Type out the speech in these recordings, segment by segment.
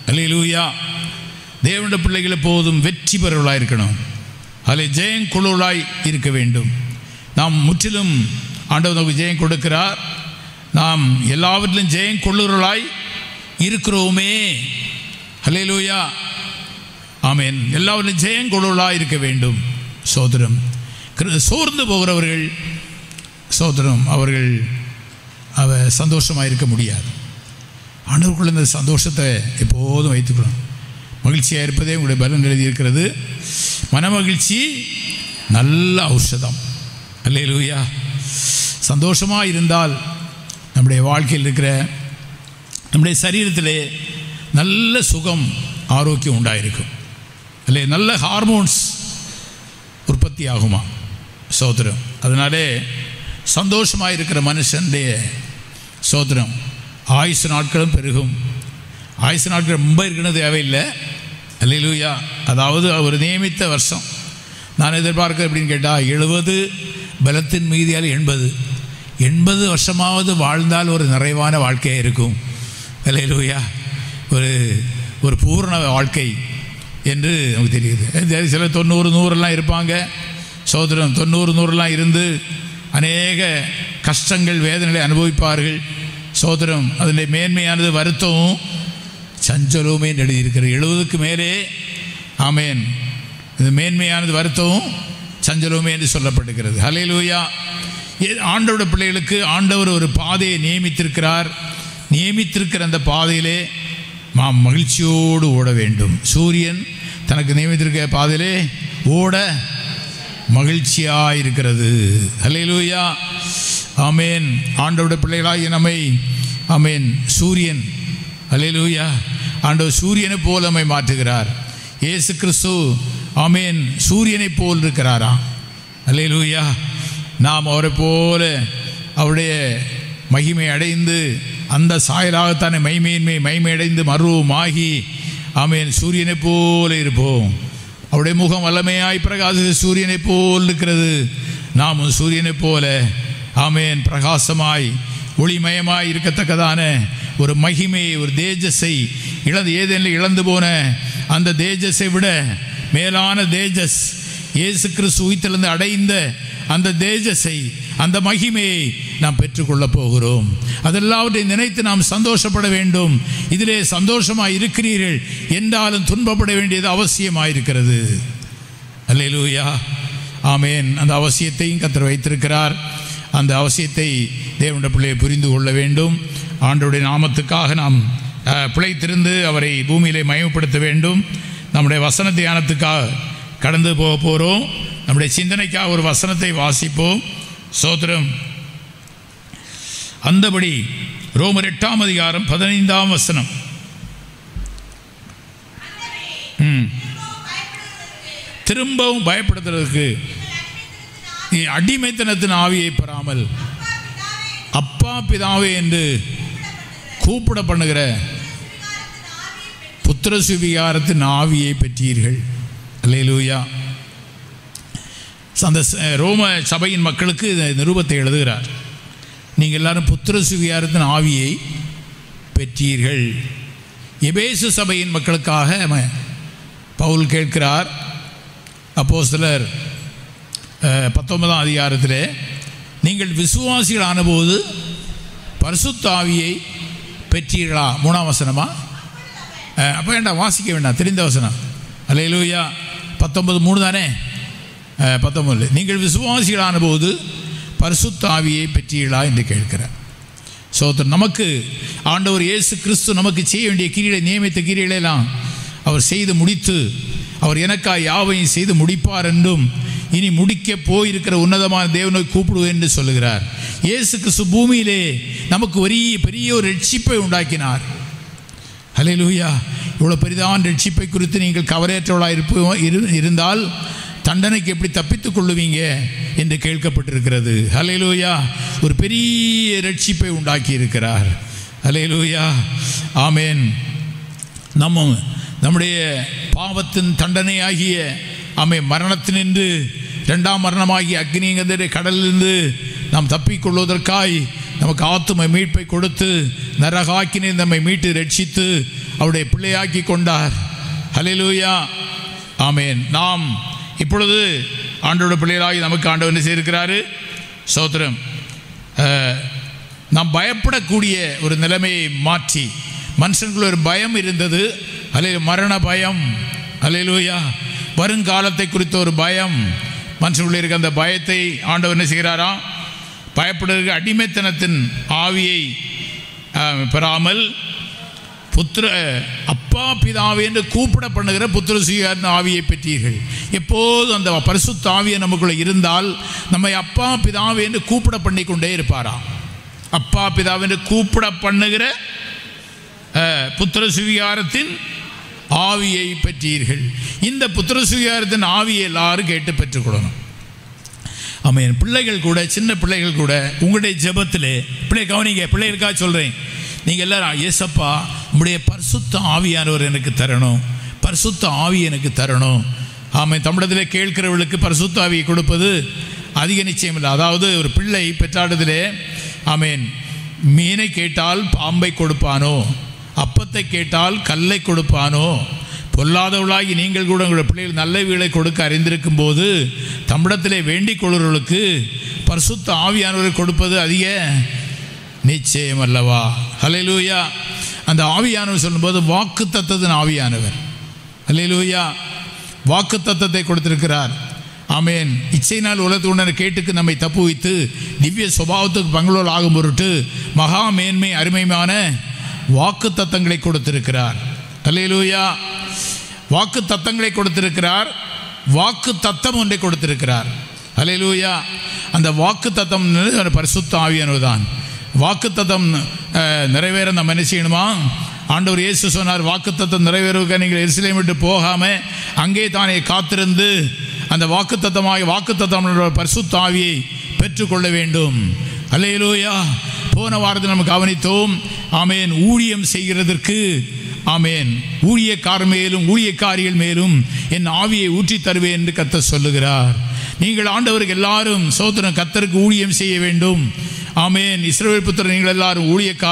அல்லேலூயா. தேவனுடைய பிள்ளைகள் எப்போதும் வெற்றி பெறவர்களாக இருக்கணும். அதில் ஜெயம் கொள்ளுவர்களாய் இருக்க வேண்டும். நாம் முற்றிலும் ஆண்டவர் நமக்கு ஜெயம் கொடுக்கிறார். நாம் எல்லாவற்றிலும் ஜெயம் கொள்ளுவர்களாய் இருக்கிறோமே. அல்லேலூயா, ஆமென். எல்லாவற்றிலும் ஜெயம் கொள்ளுவர்களாய் இருக்க வேண்டும். சோதரம். சோர்ந்து போகிறவர்கள் சோதரம் அவர்கள் சந்தோஷமாக இருக்க முடியாது. ஆண்டவருக்குள்ள இந்த சந்தோஷத்தை எப்போதும் வைத்துக்கணும். மகிழ்ச்சியாக இருப்பதே உங்களுடைய பலன் எழுதியிருக்கிறது. மனமகிழ்ச்சி நல்ல ஔஷதம். அல்லேலூயா. சந்தோஷமாக இருந்தால் நம்முடைய வாழ்க்கையில் இருக்கிற நம்முடைய சரீரத்திலே நல்ல சுகம் ஆரோக்கியம் உண்டாயிருக்கும். அல்லே நல்ல ஹார்மோன்ஸ் உற்பத்தி ஆகுமா சோதரம். அதனாலே சந்தோஷமாக இருக்கிற மனுஷனுடைய சோதரம் ஆயுசு நாட்களும் பெருகும். ஆயுசு நாட்கள் ரொம்ப இருக்கணும் தேவையில்லை. அல்லேலூயா. அதாவது அவர் நியமித்த வருஷம் நான் எதிர்பார்க்க அப்படின்னு கேட்டால் 70, பலத்தின் மீதியால் 80 வருஷமாவது வாழ்ந்தால் ஒரு நிறைவான வாழ்க்கையாக இருக்கும். அல்லேலூயா. ஒரு பூரண வாழ்க்கை என்று நமக்கு தெரியுது. சில 90, 100 இருப்பாங்க சோதரம். 90, 100 இருந்து அநேக கஷ்டங்கள் வேதனைகளை அனுபவிப்பார்கள் சோதரம். அதனுடைய மேன்மையானது வருத்தமும் சஞ்சலவுமே எழுதியிருக்கிறது. 70க்கு மேலே ஆமேன். இது மேன்மையானது வருத்தமும் சஞ்சலவுமே என்று சொல்லப்பட்டிருக்கிறது. ஹல்லேலூயா. ஆண்டவருடைய பிள்ளைகளுக்கு ஆண்டவர் ஒரு பாதையை நியமித்திருக்கிறார். நியமித்திருக்கிற அந்த பாதையிலே நாம் மகிழ்ச்சியோடு ஓட வேண்டும். சூரியன் தனக்கு நியமித்திருக்கிற பாதையிலே ஓட மகிழ்ச்சியாக இருக்கிறது. ஹல்லேலூயா, ஆமேன். ஆண்டவருடைய பிள்ளைகளாகிய நம்மை ஆமேன் சூரியன் ஹல்லேலூயா ஆண்டவர் சூரியனை போல் நம்மை மாற்றுகிறார். இயேசு கிறிஸ்து ஆமேன் சூரியனை போல் இருக்கிறாரா. ஹல்லேலூயா. நாம் அவரை போல அவருடைய மகிமை அடைந்து அந்த சாயலாகத்தானே மகிமை அடைந்து மருவமாகி ஆமேன் சூரியனை போல இருப்போம். அவருடைய முகம் வல்லமையாய் பிரகாசித்த சூரியனை போல் இருக்கிறது. நாமும் சூரியனை போல ஆமேன் பிரகாசமாய் ஒளிமயமாய் இருக்கத்தக்கதான ஒரு மகிமையை ஒரு தேஜஸை ஏதேனில் இழந்து போன அந்த தேஜஸை விட மேலான தேஜஸ் இயேசு கிறிஸ்து உயிர்த்தெழுந்து அடைந்த அந்த தேஜஸை அந்த மகிமையை நாம் பெற்றுக்கொள்ளப் போகிறோம். அதெல்லாவற்றையும் நினைத்து நாம் சந்தோஷப்பட வேண்டும். இதிலே சந்தோஷமாக இருக்கிறீர்கள் என்றாலும் துன்பப்பட வேண்டியது அவசியமாயிருக்கிறது. அல்லேலூயா, ஆமேன். அந்த அவசியத்தையும் கர்த்தர் வைத்திருக்கிறார். அந்த அவசியத்தை தேவனுடைய பிள்ளையை புரிந்து கொள்ள வேண்டும். ஆண்டவருடைய நாமத்துக்காக நாம் பிழைத்திருந்து அவரை பூமியிலே மகிமைப்படுத்த வேண்டும். நம்முடைய வசன தியானத்துக்காக கடந்து போக போகிறோம். நம்முடைய சிந்தனைக்காக ஒரு வசனத்தை வாசிப்போம். சோத்திரம். அந்தபடி ரோமர் 8ஆம் அதிகாரம் 15ஆம் வசனம். திரும்பவும் பயப்படுத்துறதுக்கு நீ அடிமைத்தனத்தின் ஆவியை பெறாமல் அப்பா பிதாவே என்று கூப்பிட பண்ணுகிற புத்திர சுவிகாரத்தின் ஆவியை பெற்றீர்கள். அல்லேலூயா. அந்த ரோம சபையின் மக்களுக்கு இந்த நிருபத்தை எழுதுகிறார். நீங்கள் எல்லாரும் புத்திர சுவிகாரத்தின் ஆவியை பெற்றீர்கள். எபேசு சபையின் மக்களுக்காக பவுல் கேட்கிறார். அப்போஸ்தலர் 19ஆம் அதிகாரத்திலே நீங்கள் விசுவாசிகள் ஆனபோது பரிசுத்த ஆவியை பெற்றீர்களா? 3ஆம் வசனமா? அப்போ வேண்டாம், வாசிக்க வேண்டாம், தெரிந்த வசனம். அல்லேலூயா. 19:3 தானே? 19 நீங்கள் விசுவாசிகளான போது பரிசுத்த ஆவியை பெற்றீர்களா என்று கேட்கிறார். சோதரன், நமக்கு ஆண்டவர் இயேசு கிறிஸ்து நமக்கு செய்ய வேண்டிய கிரிகளை நியமித்த கிரியைகளெல்லாம் அவர் செய்து முடித்து அவர் எனக்காக யாவையும் செய்து முடிப்பார் என்றும் இனி முடிக்க போயிருக்கிற உன்னதமான தேவனை கூப்பிடுவேன் என்று சொல்லுகிறார். இயேசு கிறிஸ்து பூமியிலே நமக்கு பெரிய ஒரு ரட்சிப்பை உண்டாக்கினார். ஹல்லேலூயா. இவ்வளோ பெரிதான ரட்சிப்பை குறித்து நீங்கள் கவலையற்றவர்களாக இருந்தால் தண்டனைக்கு எப்படி தப்பித்துக் கொள்ளுவீங்க என்று கேட்கப்பட்டிருக்கிறது. ஹல்லேலூயா. ஒரு பெரிய ரட்சிப்பை உண்டாக்கி இருக்கிறார். ஹல்லேலூயா, ஆமேன். நம்முடைய பாவத்தின் தண்டனையாகிய மரணத்தினின்று 2ஆம் மரணமாகிய அக்னிங்கதிரை கடலிலிருந்து நாம் தப்பிக்கொள்வதற்காய் நமக்கு ஆத்தும மீட்பை கொடுத்து நரகாக்கினை நம்மை மீட்டு ரட்சித்து அவருடைய பிள்ளையாக்கி கொண்டார். ஹல்லேலூயா, ஆமென். நாம் இப்பொழுது ஆண்டவருடைய பிள்ளைகளாகி நமக்கு ஆண்டவர் என்ன செய்திருக்கிறாரு? ஸ்தோத்திரம். நாம் பயப்படக்கூடிய ஒரு நிலைமையை மாற்றி, மனுஷனுக்குள்ள ஒரு பயம் இருந்தது, மரண பயம், ஹல்லேலூயா, வருங்காலத்தை குறித்த ஒரு பயம் மனுஷனுக்குள்ள இருக்க. அந்த பயத்தை ஆண்டவர் என்ன செய்கிறாராம்? பயப்படுறதுக்கு அடிமைத்தனத்தின் ஆவியை பெறாமல் புத்திர அப்பா பிதாவே என்று கூப்பிட பண்ணுகிற புத்திர சுவிகாரத்தின் ஆவியை பெற்றீர்கள். எப்போதும் அந்த பரிசுத்த ஆவியை நமக்குள்ள இருந்தால் நம்மை அப்பா பிதாவே என்று கூப்பிட பண்ணி கொண்டே இருப்பாராம். அப்பா பிதாவே என்று கூப்பிட பண்ணுகிற புத்திர சுவிகாரத்தின் ஆவியை பெற்றீர்கள். இந்த புத்திர சுவிகாரத்தின் ஆவியை எல்லாரும் கேட்டு பெற்றுக்கொள்ளணும். ஆமென். பிள்ளைகள் கூட, சின்ன பிள்ளைகள் கூட உங்களுடைய ஜெபத்தில் பிள்ளை கவனிங்க, பிள்ளைகளுக்காக சொல்கிறேன். நீங்கள் எல்லாரும் ஏசப்பா உங்களுடைய பரிசுத்த ஆவியானவர் எனக்கு தரணும், பரிசுத்த ஆவி எனக்கு தரணும். ஆமென். தமிழத்தில் கேட்கிறவர்களுக்கு பரிசுத்த ஆவியை கொடுப்பது அதிக நிச்சயம் இல்லை. அதாவது ஒரு பிள்ளை பெற்றாடத்திலே ஆமென், மீனை கேட்டால் பாம்பை கொடுப்பானோ, அப்பத்தை கேட்டால் கல்லை கொடுப்பானோ, பொல்லாதவளாகி நீங்கள் கூட உங்களுடைய பிள்ளைகள் நல்ல வீளை கொடுக்க அறிந்திருக்கும் போது தமிழத்திலே வேண்டிக் கொள்கிறவர்களுக்கு பரிசுத்த ஆவியானவரை கொடுப்பது அதிக நிச்சயம் அல்லவா? ஹல்லேலூயா. அந்த ஆவியானவர் சொல்லும்போது வாக்கு தத்தத்தின் ஆவியானவர், ஹல்லேலூயா, வாக்கு தத்தத்தை கொடுத்திருக்கிறார். ஆமென். இச்சையினால் உலகத்து உணர கேட்டுக்கு நம்மை தப்புவித்து திவ்ய சுபாவத்துக்கு பங்களோல் ஆகும் பொருட்டு மகா மேன்மை அருமையான வாக்கு தத்தங்களை கொடுத்திருக்கிறார். ஹல்லேலூயா. வாக்கு தத்தங்களை கொடுத்திருக்கிறார். வாக்கு தத்தம் ஒன்றை கொடுத்திருக்கிறார். ஹல்லேலூயா. அந்த வாக்கு தத்தம் பரிசுத்த ஆவியானவர் தான். வாக்கு தத்தம் நிறைவேற நம்ம என்ன செய்யணுமா? ஆண்டவர் இயேசு சொன்னார், வாக்கு தத்தம் நிறைவேறுவதற்கு நீங்கள் எருசலேம் விட்டு போகாமல் அங்கே தானே காத்திருந்து அந்த வாக்கு தத்தம் பரிசுத்த ஆவியை பெற்றுக்கொள்ள வேண்டும். ஹல்லேலூயா. போன வாரத்தில் நம்ம கவனித்தோம். ஆமென். ஊழியம் செய்கிறதற்கு ஆமென், ஊழியக்காரர் மேலும் ஊழியக்காரிகள் மேலும் என் ஆவியை ஊற்றி தருவேன் என்று கர்த்தர் சொல்லுகிறார். நீங்கள் ஆண்டவருக்கு எல்லாரும் சோதரன் கர்த்தருக்கு ஊழியம் செய்ய வேண்டும். ஆமென். இஸ்ரவேல் புத்திரர் நீங்கள் எல்லாரும்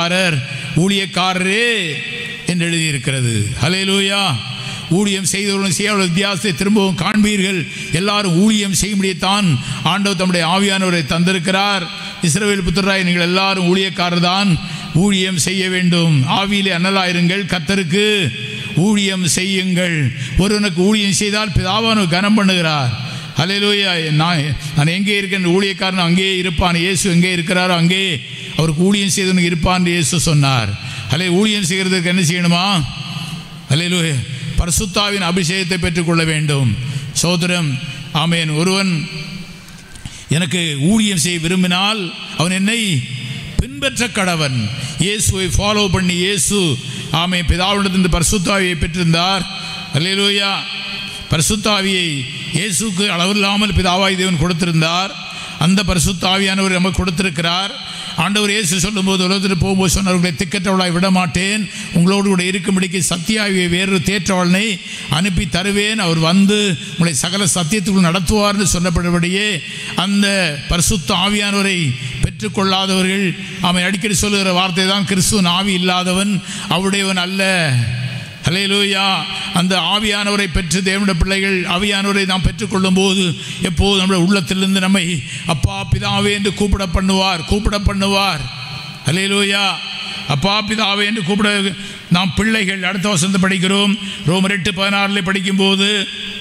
ஊழியக்காரரே என்று எழுதியிருக்கிறது. ஹல்லேலூயா. ஊழியம் செய்தவர்களும் செய்யாத வித்தியாசத்தை திரும்பவும் காண்பீர்கள். எல்லாரும் ஊழியம் செய்யும்படியத்தான் ஆண்டவர் தம்முடைய ஆவியானவரை தந்திருக்கிறார். இஸ்ரவேல் புத்திரராய் நீங்கள் எல்லாரும் ஊழியக்காரர் தான், ஊழியம் செய்ய வேண்டும். ஆவியிலே அனலாயிருங்கள், கர்த்தருக்கு ஊழியம் செய்யுங்கள். ஒருவனுக்கு ஊழியம் செய்தால் பிதாவானவர் கனம் பண்ணுகிறார். ஹல்லேலூயா. நான் எங்கே இருக்கேன், ஊழியக்காரன் அங்கே இருப்பான். இயேசு எங்கே இருக்கிறாரோ அங்கே அவருக்கு ஊழியம் செய்தவனுக்கு இருப்பான் இயேசு சொன்னார். ஊழியம் செய்கிறதுக்கு என்ன செய்யணுமா? ஹல்லேலூயா. பரிசுத்தாவின் அபிஷேகத்தை பெற்றுக்கொள்ள வேண்டும். சோதரம். ஆமென். ஒருவன் எனக்கு ஊழியம் செய்ய விரும்பினால் அவன் என்னை பின்பற்ற கடவன். இயேசுவை ஃபாலோ பண்ணி, இயேசு ஆமென் பிதாவிடத்திலிருந்து பரிசுத்தாவியை பெற்றிருந்தார். ஹல்லேலூயா. பரிசுத்தாவியை இயேசுக்கு அளவில்லாமல் பிதாவாய் தேவன் கொடுத்திருந்தார். அந்த பரிசுத்தாவியானவர் நமக்கு கொடுத்திருக்கிறார். ஆண்டவர் இயேசு சொல்லும்போது உலகத்தில் போகும்போது சொன்னவர்களை திக்கற்றவளாய் விடமாட்டேன், உங்களோடு கூட இருக்கும்படிக்கு சத்தியாவியை வேறு தேற்றவளனை அனுப்பி தருவேன், அவர் வந்து உங்களை சகல சத்தியத்துக்குள் நடத்துவார்னு சொல்லப்பட்டபடியே அந்த பரிசுத்த ஆவியானவரை பெற்றுக்கொள்ளாதவர்கள் அவன் அடிக்கடி சொல்லுகிற வார்த்தை தான், கிறிஸ்துவின் ஆவி இல்லாதவன் அவருடையவன் அல்ல. ஹல்லேலூயா. அந்த ஆவியானவரை பெற்று தேவனுடைய பிள்ளைகள் ஆவியானவரை நாம் பெற்றுக்கொள்ளும் போது எப்போது நம்முடைய உள்ளத்திலிருந்து நம்மை அப்பா பிதாவே என்று கூப்பிட பண்ணுவார். ஹல்லேலூயா. அப்பா பிதாவே என்று கூப்பிட நாம் பிள்ளைகள். அடுத்த வசனத்தை படிக்கிறோம். ரோமர் 8:16 படிக்கும்போது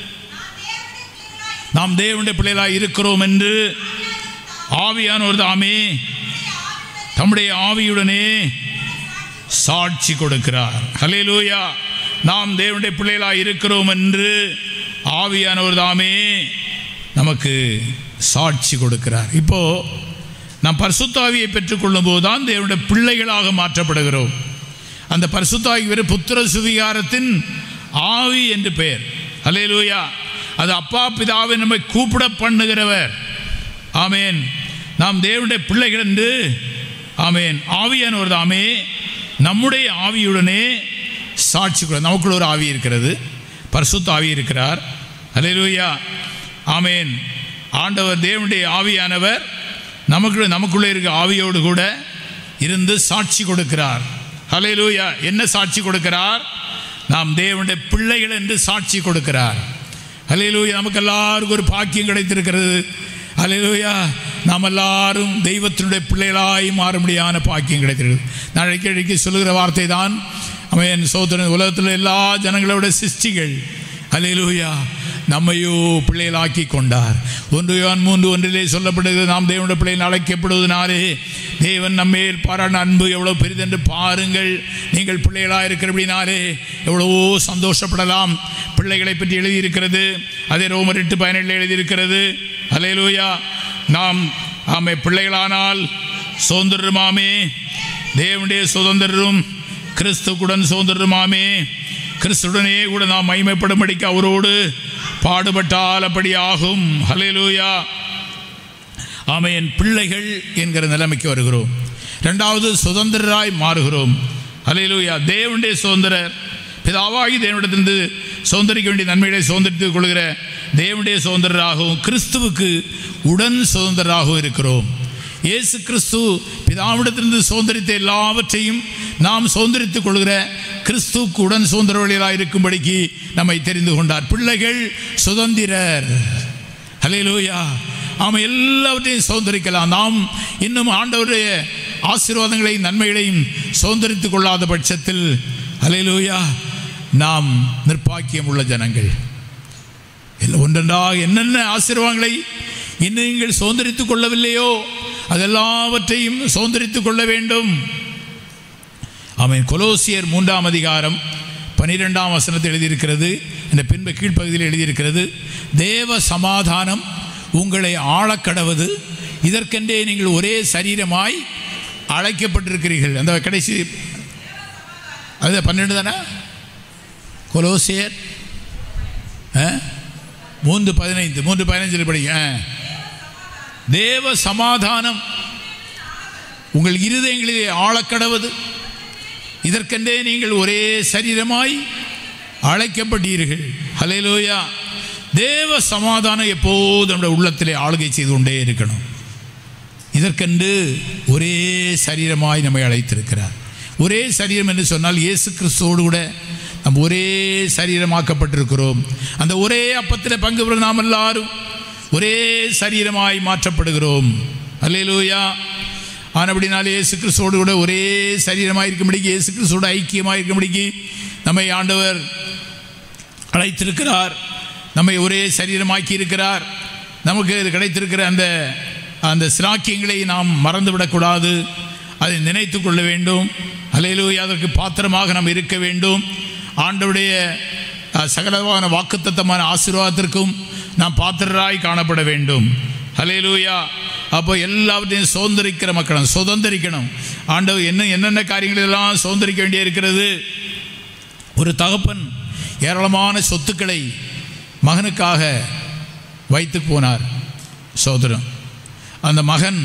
நாம் தேவனுடைய பிள்ளைகளாக இருக்கிறோம் என்று ஆவியானவர் தாமே தம்முடைய ஆவியுடனே சாட்சி கொடுக்கிறார். ஹல்லேலூயா. நாம் தேவனுடைய பிள்ளைகளாக இருக்கிறோம் என்று ஆவியானவர் தாமே நமக்கு சாட்சி கொடுக்கிறார். இப்போ நாம் பரிசுத்த ஆவியை பெற்றுக்கொள்ளும் போது தான் தேவனுடைய பிள்ளைகளாக மாற்றப்படுகிறோம். அந்த பரிசுத்த ஆவி வேறு புத்திர சுவிகாரத்தின் ஆவி என்று பெயர். ஹல்லேலூயா. அது அப்பா பிதாவை நம்மை கூப்பிட பண்ணுகிறவர். ஆமென். நாம் தேவனுடைய பிள்ளைகள் என்று ஆமென் ஆவியானவர் தாமே நம்முடைய ஆவியுடனே சாட்சி கொள்ள. நமக்குள்ள ஒரு ஆவி இருக்கிறது, பரிசுத்த ஆவி இருக்கிறார். ஹல்லேலூயா. ஆமென். ஆண்டவர் தேவனுடைய ஆவியானவர் நமக்குள்ளே இருக்க ஆவியோடு கூட இருந்து சாட்சி கொடுக்கிறார். ஹல்லேலூயா. என்ன சாட்சி கொடுக்கிறார்? நாம் தேவனுடைய பிள்ளைகள் என்று சாட்சி கொடுக்கிறார். ஹல்லேலூயா. நமக்கு எல்லாருக்கும் ஒரு பாக்கியம் கிடைத்திருக்கிறது. ஹல்லேலூயா. நாம் எல்லாரும் தெய்வத்தினுடைய பிள்ளைகளாய் மாறும்படியான பாக்கியம் கிடைத்திருக்கிறது. நான் அடிக்கடிக்கு சொல்லுகிற வார்த்தை தான், அவன் சோதரன் உலகத்தில் எல்லா ஜனங்களோட சிருஷ்டிகள் ஹல்லேலூயா நம்மையோ பிள்ளைகளாக்கி கொண்டார். 1 யோவான் 3:1 சொல்லப்படுகிறது, நாம் தேவனுடைய பிள்ளைகள் அழைக்கப்படுவதனாலே தேவன் நம்மேல் பாராட்டின அன்பு எவ்வளவு பெரிதென்று பாருங்கள். நீங்கள் பிள்ளைகளாக இருக்கிறபடினாலே எவ்வளவோ சந்தோஷப்படலாம். பிள்ளைகளை பற்றி எழுதியிருக்கிறது. அதே ரோமர் 8:17 எழுதியிருக்கிறது. ஹல்லேலூயா. நாம் ஆமை பிள்ளைகளானால் சுதந்திரமாமே, தேவனுடைய சுதந்திரம், கிறிஸ்துவுடன் சுதந்திரமாமே, கிறிஸ்துடனே கூட நாம் மகிமைப்படும்படிக்கு அவரோடு பாடுபட்டால் அப்படி ஆகும். ஹல்லேலூயா. ஆமென். பிள்ளைகள் என்கிற நிலைமைக்கு வருகிறோம். இரண்டாவது, சுதந்திரராய் மாறுகிறோம். ஹல்லேலூயா. தேவனுடைய சுதந்திரர், பிதாவாகி தேவனிடத்திலிருந்து சுதந்திரிக்க வேண்டிய நன்மைகளை சுதந்திரித்துக் கொள்கிற தேவனுடைய சுதந்திரராகவும் கிறிஸ்துவுக்கு உடன் சுதந்திரராகவும் இருக்கிறோம். இயேசு கிறிஸ்து பிதாவிடத்திலிருந்து சுதந்திரித்த எல்லாவற்றையும் நாம் சுதந்திரித்துக் கொள்கிற கிறிஸ்துவுக்கு உடன் சுதந்திரவழிகளாக இருக்கும்படிக்கு நம்மை தெரிந்து கொண்டார். பிள்ளைகள் சுதந்திரர். ஹல்லேலூயா. ஆமாம், எல்லாவற்றையும் சுதந்திரிக்கலாம். நாம் இன்னும் ஆண்டவருடைய ஆசீர்வாதங்களையும் நன்மைகளையும் சுதந்திரித்துக் கொள்ளாத பட்சத்தில் ஹல்லேலூயா நாம் நிர்பாக்கியம் உள்ள ஜனங்கள். ஒன்றென்றாக என்னென்ன ஆசீர்வாதங்களை இன்னும் நீங்கள் சுதந்திரித்துக் கொள்ளவில்லையோ அதெல்லாவற்றையும் சுதந்திரித்துக் கொள்ள வேண்டும். ஆமென். கொலோசியர் 3:12 எழுதியிருக்கிறது. இந்த பின்பு கீழ்ப்பகுதியில் எழுதியிருக்கிறது, தேவ சமாதானம் உங்களை ஆளக்கடவது, இதற்கென்றே நீங்கள் ஒரே சரீரமாய் அழைக்கப்பட்டிருக்கிறீர்கள். அந்த கடைசி அது 12 தானே? கொலோசியர் 3:15 படிங்க. தேவ சமாதானம் உங்கள் இருதயங்களிலே ஆளக்கடவது, இதற்கென்றே நீங்கள் ஒரே சரீரமாய் அழைக்கப்பட்டீர்கள். ஹல்லேலூயா. தேவ சமாதானம் எப்போது நம்முடைய உள்ளத்திலே ஆளுகை செய்து கொண்டே இருக்கணும். இதற்கென்று ஒரே சரீரமாய் நம்மை அழைத்திருக்கிறார். ஒரே சரீரம் என்று சொன்னால் இயேசு கிறிஸ்துவோடு கூட நாம் ஒரே சரீரமாக்கப்பட்டிருக்கிறோம். அந்த ஒரே அப்பத்தில் பங்கு பெறும் நாம் எல்லாரும் ஒரே சரீரமாய் மாற்றப்படுகிறோம். ஹல்லேலூயா. ஆனபடினாலே இயேசு கிறிஸ்துவோடு கூட ஒரே சரீரமாக இருக்கும்படிக்கு, இயேசு கிறிஸ்துவோடு ஐக்கியமாக இருக்கும்படிக்கு நம்மை ஆண்டவர் அழைத்திருக்கிறார். நம்மை ஒரே சரீரமாக்கி இருக்கிறார். நமக்கு கிடைத்திருக்கிற அந்த சிலாக்கியங்களை நாம் மறந்துவிடக்கூடாது. அதை நினைத்து கொள்ள வேண்டும். ஹல்லேலூயா. அதற்கு பாத்திரமாக நாம் இருக்க வேண்டும். ஆண்டவருடைய சகலமான வாக்குத்தத்தமான ஆசீர்வாதத்திற்கும் நாம் பாத்திரராய் காணப்பட வேண்டும். ஹல்லேலூயா. அப்போ எல்லாவற்றையும் சுதந்திரிக்கிற மக்களும் சுதந்திரிக்கணும். ஆண்டவர் என்னென்ன காரியங்களெல்லாம் சுதந்திரிக்க வேண்டிய இருக்கிறது. ஒரு தகப்பன் ஏராளமான சொத்துக்களை மகனுக்காக வைத்து போனார். சோதரம் அந்த மகன்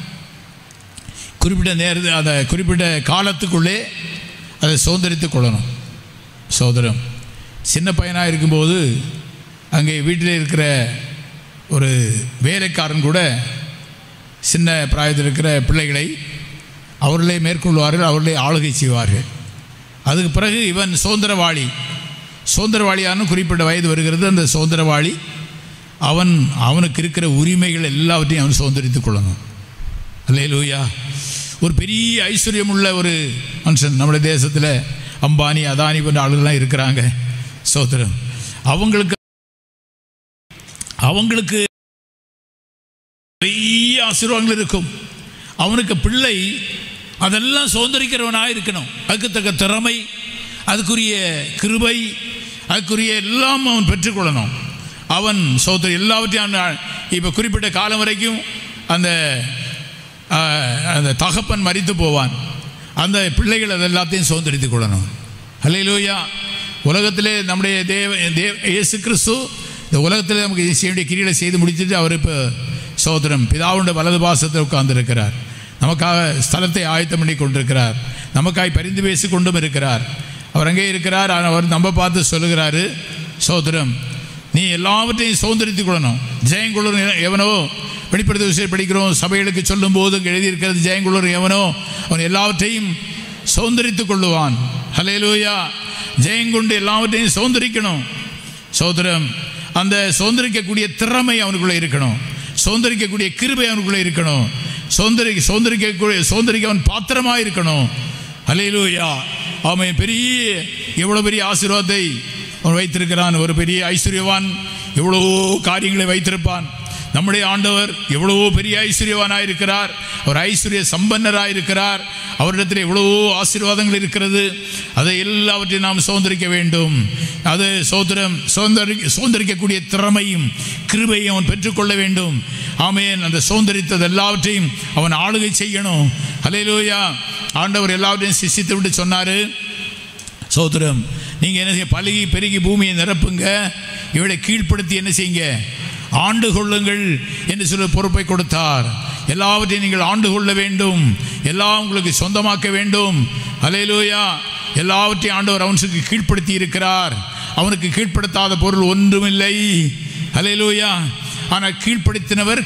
அந்த குறிப்பிட்ட காலத்துக்குள்ளே அதை சுதந்திரித்து கொள்ளணும். சோதரம் சின்ன பையனாக இருக்கும்போது அங்கே வீட்டில் இருக்கிற ஒரு வேலைக்காரன் கூட சின்ன பிராயத்தில் இருக்கிற பிள்ளைகளை அவர்களே மேற்கொள்வார்கள், அவர்களே ஆளுகை செய்வார்கள். அதுக்கு பிறகு இவன் சுதந்திரவாளியானு குறிப்பிட்ட வயது வருகிறது. அந்த சுதந்திரவாளி அவனுக்கு இருக்கிற உரிமைகள் எல்லாவற்றையும் அவன் சுதந்திரித்துக் கொள்ளணும். அல்லேலூயா. ஒரு பெரிய ஐஸ்வர்யம் உள்ள ஒரு மனுஷன் நம்முடைய தேசத்தில் அம்பானி அதானி போன்ற ஆளுகள்லாம் இருக்கிறாங்க. சோதரம் அவங்களுக்கு நிறைய ஆசீர்வாதங்கள் இருக்கும். அவனுக்கு பிள்ளை அதெல்லாம் சுதந்திரிக்கிறவனாக இருக்கணும். அதுக்கு தக்க திறமை, அதுக்குரிய கிருபை, அதுக்குரிய எல்லாம் அவன் பெற்றுக்கொள்ளணும். அவன் சோதரி எல்லாவற்றையும் இப்போ குறிப்பிட்ட காலம் வரைக்கும் அந்த தகப்பன் மரித்து போவான். அந்த பிள்ளைகள் அது எல்லாத்தையும் சுதந்திரித்துக் கொள்ளணும். ஹல்லேலூயா. உலகத்திலே நம்முடைய இயேசு கிறிஸ்து இந்த உலகத்தில் நமக்கு செய்ய வேண்டிய கிரிகளை செய்து முடிச்சுட்டு அவர் இப்போ சோதரம் பிதாவுடைய வலது பாசத்தில் உட்கார்ந்திருக்கிறார். நமக்காக ஸ்தலத்தை ஆயத்தம் பண்ணி கொண்டிருக்கிறார். நமக்காய் பரிந்து பேசி கொண்டும் இருக்கிறார். அவர் அங்கே இருக்கிறார். அவர் நம்ம பார்த்து சொல்லுகிறாரு, சோதரம் நீ எல்லாவற்றையும் சுதந்திரித்துக் கொள்ளணும். ஜெயங்குளர் எவனோ வெளிப்படுத்த விஷயம் படிக்கிறோம். சபைகளுக்கு சொல்லும் போது எழுதியிருக்கிறது, ஜெயங்குளர் எவனோ அவன் எல்லாவற்றையும் சுதந்தரித்துக் கொள்ளுவான். ஹல்லேலூயா. ஜெயங்கொண்டு எல்லாவற்றையும் சுதந்தரிக்கணும். சோதரம் அந்த சுதந்தரிக்கக்கூடிய திறமை அவனுக்குள்ளே இருக்கணும். சுதந்தரிக்கக்கூடிய கிருபை அவனுக்குள்ளே இருக்கணும். சுதந்தரிக்க அவன் பாத்திரமாக இருக்கணும். ஹல்லேலூயா. அவன் எவ்வளோ பெரிய ஆசீர்வாதத்தை அவன் வைத்திருக்கிறான். ஒரு பெரிய ஐஸ்வர்யவான் எவ்வளவோ காரியங்களை வைத்திருப்பான். நம்முடைய ஆண்டவர் எவ்வளவோ பெரிய ஐஸ்வர்யவானாக இருக்கிறார். அவர் ஐஸ்வர்ய சம்பன்னராக இருக்கிறார். அவரிடத்தில் எவ்வளவோ ஆசீர்வாதங்கள் இருக்கிறது. அதை எல்லாவற்றையும் நாம் சுதந்திரிக்க வேண்டும். அது சுதந்திரிக்கக்கூடிய திறமையும் கிருபையும் அவன் பெற்றுக்கொள்ள வேண்டும். ஆமென். அந்த சுதந்திரித்தது எல்லாவற்றையும் அவன் ஆளுகை செய்யணும். ஹல்லேலூயா. ஆண்டவர் எல்லாவற்றையும் சிசித்து விட்டு சொன்னார், சோதரம் நீங்கள் என்ன செய்ய, பழுகி பெருகி பூமியை நிரப்புங்க, இவளை கீழ்ப்படுத்தி என்ன செய்யுங்க, ஆண்டு கொள்ளுங்கள் என்று சொல்ல பொறுப்பை கொடுத்தார். எல்லாவற்றையும் நீங்கள் ஆண்டு கொள்ள வேண்டும். எல்லாம் உங்களுக்கு சொந்தமாக்க வேண்டும். ஹல்லேலூயா. எல்லாவற்றையும் ஆண்டவர் அவனுக்கு கீழ்ப்படுத்தி இருக்கிறார். அவனுக்கு கீழ்ப்படுத்தாத பொருள் ஒன்றுமில்லை. ஹல்லேலூயா. ஆனால் கீழ்ப்படுத்தினவர்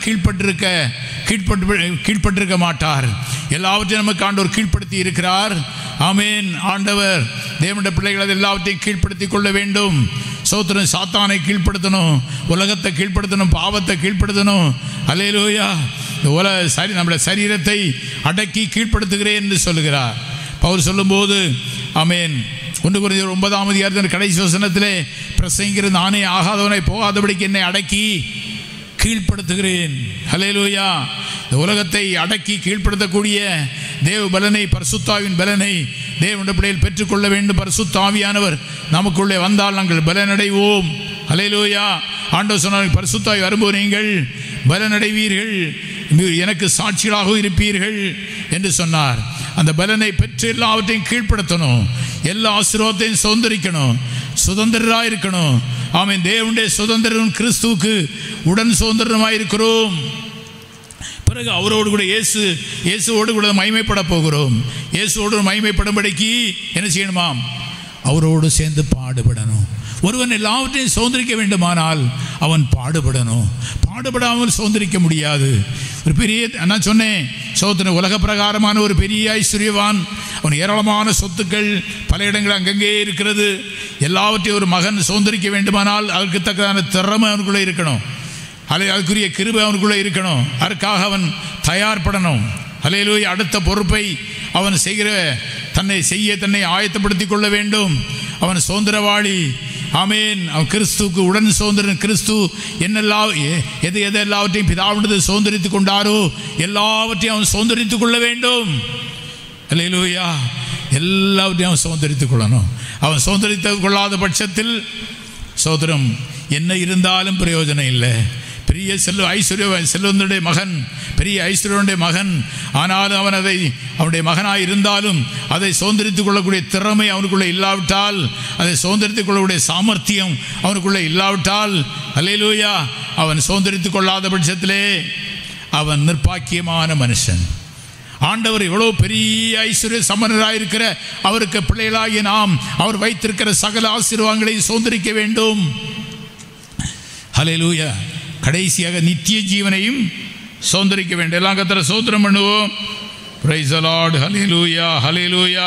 கீழ்ப்பட்டிருக்க மாட்டார். எல்லாவற்றையும் நமக்கு ஆண்டவர் கீழ்ப்படுத்தி இருக்கிறார். ஆமென். ஆண்டவர் தேவனுடைய பிள்ளைகள் எல்லாவற்றையும் கீழ்ப்படுத்தி கொள்ள வேண்டும். சோத்திரம். சாத்தானை கீழ்ப்படுத்தணும், உலகத்தை கீழ்ப்படுத்தணும், பாவத்தை கீழ்ப்படுத்தணும். ஹல்லேலூயா. நம்முடைய சரீரத்தை அடக்கி கீழ்ப்படுத்துகிறேன் என்று சொல்லுகிறார் பவுல் சொல்லும்போது. ஆமென். 1 கொரிந்தியர் 9ஆம் அதிகாரத்தின் கடைசி வசனத்திலே பிரசங்கிக்கிற நானே ஆகாதவனை போகாதபடிக்கு என்னை அடக்கி கீழ்ப்படுத்துகிறேன். ஹல்லேலூயா. இந்த உலகத்தை அடக்கி கீழ்ப்படுத்தக்கூடிய தேவ பலனை, பரிசுத்தாவின் பலனை தேவனுடைய பிள்ளைகள் பெற்றுக்கொள்ள வேண்டும். பரிசுத்த ஆவியானவர் நமக்குள்ளே வந்தால் நாங்கள் பலனடைவோம். ஹல்லேலூயா. ஆண்டவர் சொன்னார், பரிசுத்தாவி வரும்போது நீங்கள் பலனடைவீர்கள், எனக்கு சாட்சிகளாக இருப்பீர்கள் என்று சொன்னார். அந்த பலனை பெற்று எல்லாவற்றையும் கீழ்ப்படுத்தணும். எல்லா ஆசீர்வாதத்தையும் சுதந்திரிக்கணும், சுதந்திரராக இருக்கணும். ஆமென். தேவனுடைய சுதந்திரம் கிறிஸ்துவுக்கு உடன் சுதந்திரமாக இருக்கிறோம். பிறகு அவரோடு கூட இயேசுவோடு கூட மகிமைப்பட போகிறோம். இயேசுவோடு மகிமைப்படும்படிக்கு என்ன செய்யணுமாம், அவரோடு சேர்ந்து பாடுபடணும். ஒருவன் எல்லாவற்றையும் சுதந்திரிக்க வேண்டுமானால் அவன் பாடுபடணும். பாடுபடாமல் சுதந்திரிக்க முடியாது. ஒரு பெரிய, நான் சொன்னேன், சோதனை உலக பிரகாரமான ஒரு பெரிய ஐஸ்வர்யவான். அவன் ஏராளமான சொத்துக்கள் பல இடங்கள் அங்கங்கே இருக்கிறது. எல்லாவற்றையும் ஒரு மகன் சுதந்திரிக்க வேண்டுமானால் அதற்கு தக்கதான திறமை அவனுக்குள்ளே இருக்கணும். அதுக்குரிய கிருபை அவனுக்குள்ளே இருக்கணும். அதற்காக அவன் தயார்படணும். ஹல்லேலூயா. அடுத்த பொறுப்பை அவன் தன்னை ஆயத்தப்படுத்தி கொள்ள வேண்டும். அவன் சுதந்திரவாளி. ஆமென். அவன் கிறிஸ்துவுக்கு உடன் சுதந்திரன். கிறிஸ்து எது எல்லாவற்றையும் பிதாவினது சுதந்திரித்துக் கொண்டாரோ எல்லாவற்றையும் அவன் சுதந்திரித்துக் கொள்ள வேண்டும். ஹல்லேலூயா. எல்லாவற்றையும் அவன் சுதந்திரித்துக் கொள்ளணும். அவன் சுதந்திரித்துக் கொள்ளாத பட்சத்தில் சோதரம் என்ன இருந்தாலும் பிரயோஜனம் இல்லை. பெரிய செல்வந்தனுடைய மகன், பெரிய ஐஸ்வர்யனுடைய மகன், ஆனாலும் அவன் அவனுடைய மகனாக இருந்தாலும் அதை சுதந்திரித்துக் கொள்ளக்கூடிய திறமை அவனுக்குள்ளே இல்லாவிட்டால், அதை சுதந்திரித்துக் கொள்ளக்கூடிய சாமர்த்தியம் அவனுக்குள்ளே இல்லாவிட்டால், ஹல்லேலூயா, அவன் சுதந்திரித்துக் கொள்ளாத பட்சத்திலே அவன் நிர்பாக்கியமான மனுஷன். ஆண்டவர் எவ்வளோ பெரிய ஐஸ்வர்ய சமனராயிருக்கிற அவருக்கு பிள்ளைகளாகிய நாம் அவர் வைத்திருக்கிற சகல ஆசீர்வாதங்களை சுதந்திரிக்க வேண்டும். ஹல்லேலூயா. கடைசியாக நித்திய ஜீவனையும் சுதந்திரிக்க வேண்டும். எல்லாம் கர்த்தரை ஸ்தோத்திரம் பண்ணுவோம். Price the lord. ஹல்லேலூயா. ஹல்லேலூயா.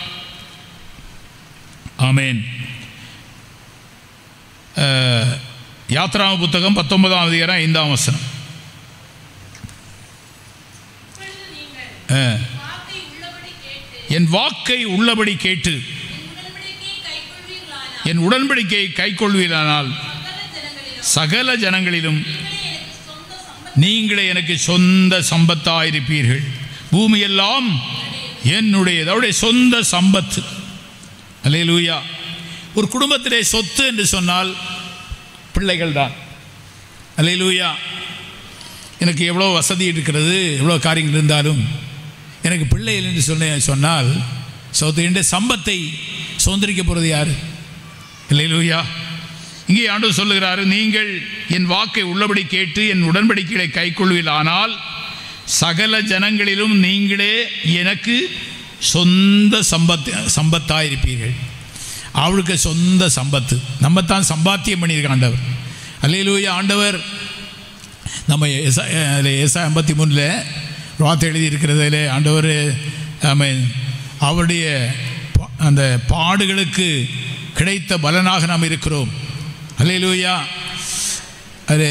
ஆமென். யாத்ராகம புத்தகம் 19ஆம் அதிகாரம் 5ஆம் வசனம். என் வாக்கை உள்ளபடி கேட்டு என் உடன்படிக்கையை கைக்கொள்வீரானால் சகல ஜனங்களிலும் நீங்களே எனக்கு சொந்த சம்பத்தாயிருப்பீர்கள். பூமியெல்லாம் என்னுடையது, அவருடைய சொந்த சம்பத்து. அல்லேலூயா. ஒரு குடும்பத்திலே சொத்து என்று சொன்னால் பிள்ளைகள் தான். அல்லேலூயா. எனக்கு எவ்வளோ வசதி இருக்கிறது, எவ்வளோ காரியங்கள் இருந்தாலும் எனக்கு பிள்ளைகள் என்று சொன்னால் சொத்து சம்பத்தை சுதந்திரிக்க போகிறது யார்? அல்லேலூயா. இங்கே ஆண்டவர் சொல்லுகிறார், நீங்கள் என் வாக்கை உள்ளபடி கேட்டு என் உடன்படிக்கைகளை கைக்கொள்வீரானால் சகல ஜனங்களிலும் நீங்களே எனக்கு சொந்த சம்பத்தாயிருப்பீர்கள். அவளுக்கு சொந்த சம்பத்து. நம்ம தான் சம்பாத்தியம் பண்ணியிருக்க ஆண்டவர். அல்லேலூயா. ஆண்டவர் நம்ம ஏசாயா 53 வார்த்தை எழுதி இருக்கிறதில் ஆண்டவர் அவருடைய அந்த பாடுகளுக்கு கிடைத்த பலனாக நாம் இருக்கிறோம். அல்லேலூயா. அது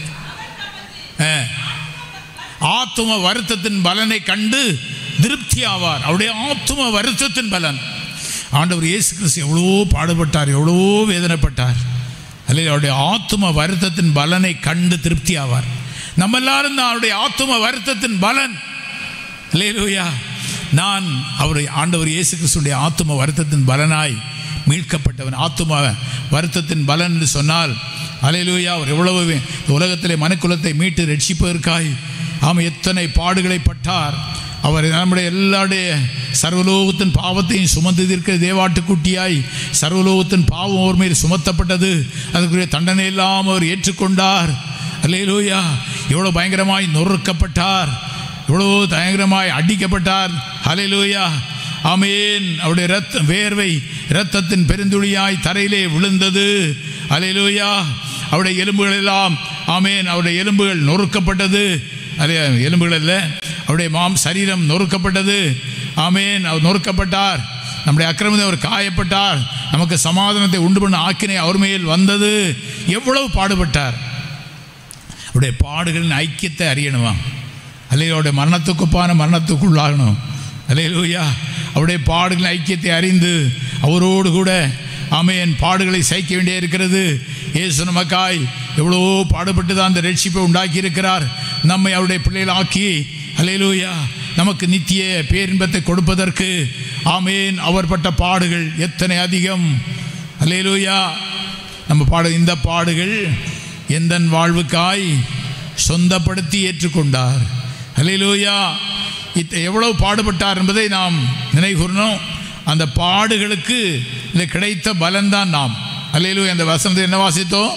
ஆத்தும வருத்தத்தின் பலனை கண்டு திருப்தி ஆவார். அவருடைய ஆத்தும வருத்தத்தின் பலன். ஆண்டவர் இயேசு கிறிஸ்து எவ்வளோ பாடுபட்டார், எவ்வளோ வேதனைப்பட்டார். அல்லது அவருடைய ஆத்தும வருத்தத்தின் பலனை கண்டு திருப்தி ஆவார். நம்ம எல்லாரும் தான் அவருடைய ஆத்தும வருத்தத்தின் பலன். அல்லேலூயா. நான் அவருடைய ஆண்டவர் இயேசு கிறிஸ்துடைய ஆத்தும வருத்தத்தின் பலனாய் மீட்கப்பட்டவன். ஆத்தும வருத்தத்தின் பலன் என்று சொன்னால் அல்லேலூயா, அவர் எவ்வளவு உலகத்திலே மனுக்குலத்தை மீட்டு ரட்சிப்பதற்காய் எத்தனை பாடுகளை பட்டார். அவர் நம்முடைய எல்லாருடைய சர்வலோகத்தின் பாவத்தையும் சுமந்து இருக்கிற தேவாட்டுக்குட்டியாய் சர்வலோகத்தின் பாவம் அவர் மேல் சுமத்தப்பட்டது. அதுக்குரிய தண்டனை எல்லாம் அவர் ஏற்றுக்கொண்டார். அல்லேலூயா. எவ்வளோ பயங்கரமாய் நொறுக்கப்பட்டார், எவ்வளோ பயங்கரமாய் அடிக்கப்பட்டார். அல்லேலூயா. ஆமென். அவருடைய வேர்வை இரத்தத்தின் பெருந்துளியாய் தரையிலே விழுந்தது. அல்லேலூயா. அவருடைய எலும்புகள் எல்லாம் ஆமென், அவருடைய எலும்புகள் நொறுக்கப்பட்டது. எலும்புகள் அல்ல, அவருடைய சரீரம் நொறுக்கப்பட்டது. ஆமென். அவர் நொறுக்கப்பட்டார். நம்முடைய அக்கிரமத்தை அவர் காயப்பட்டார். நமக்கு சமாதானத்தை உண்டு பண்ண ஆக்கினை அவர் மேல் வந்தது. எவ்வளவு பாடுபட்டார். அவருடைய பாடுகளின் ஐக்கியத்தை அறியணுமா? அல்லது அவருடைய மரணத்துக்குப்பான மரணத்துக்குள்ளாகணும். அல்லேலூயா. அவருடைய பாடுகளின் ஐக்கியத்தை அறிந்து அவரோடு கூட ஆமென் பாடுகளை சகிக்க வேண்டிய இருக்கிறது. இயேசு நமக்காய் எவ்வளோ பாடுபட்டு தான் அந்த ரட்சிப்பை உண்டாக்கி இருக்கிறார். நம்மை அவருடைய பிள்ளைகள் ஆக்கி அல்லேலூயா நமக்கு நித்திய பேரின்பத்தை கொடுப்பதற்கு ஆமென் அவர் பட்ட பாடுகள் எத்தனை அதிகம். அல்லேலூயா. நம்ம இந்த பாடுகள் எந்த வாழ்வுக்காய் சொந்தப்படுத்தி ஏற்றுக்கொண்டார். அல்லேலூயா. எவ்வளவு பாடுபட்டார் என்பதை நாம் நினைகூறணும். அந்த பாடுகளுக்கு கிடைத்த பலன்தான் நாம். அல்லேலூயா. அந்த வசனத்தை என்ன வாசித்தோம்?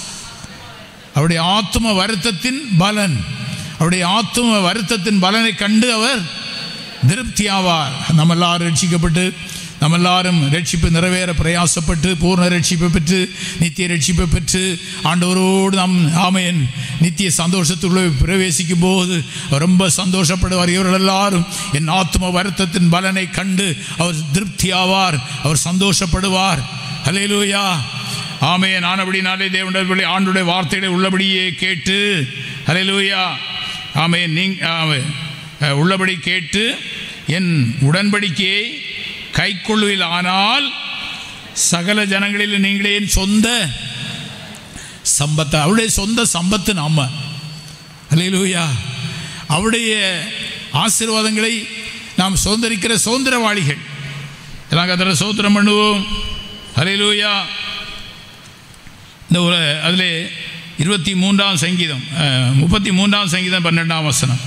அவருடைய ஆத்தும வருத்தத்தின் பலன். அவருடைய ஆத்தும வருத்தத்தின் பலனை கண்டு அவர் திருப்தி ஆவார். நம்ம எல்லாரும் ரட்சிக்கப்பட்டு நம்ம எல்லாரும் ரட்சிப்பு நிறைவேற பிரயாசப்பட்டு பூர்ண ரட்சிப்பை பெற்று நித்திய ரட்சிப்பை பெற்று ஆண்டவரோடு நாம் ஆமென் நித்திய சந்தோஷத்துக்குள்ளே பிரவேசிக்கும் போது ரொம்ப சந்தோஷப்படுவார். இவர்கள் எல்லாரும் என் ஆத்தும வருத்தத்தின் பலனை கண்டு அவர் திருப்தி ஆவார், அவர் சந்தோஷப்படுவார். அல்லேலூயா. ஆமென். ஆனபடினாலே தேவனுடைய ஆண்டுடைய வார்த்தைகளை உள்ளபடியே கேட்டு அல்லேலூயா ஆமென் உள்ளபடி கேட்டு என் உடன்படிக்கையை கைக்கொள்ளுவில் ஆனால் சகல ஜனங்களில் நீங்களே என் சொந்த சம்பத்து. அவருடைய சொந்த சம்பத்து நாம. அல்லேலூயா. அவருடைய ஆசீர்வாதங்களை நாம் சுதந்திரிக்கிற சுதந்திரவாளிகள். எல்லாம் கர்த்தரை ஸ்தோத்திரம் பண்ணுவோம். அல்லேலூயா. இந்த ஒரு அதில் 23ஆம் சங்கீதம் 33ஆம் சங்கீதம் 12ஆம் வசனம்.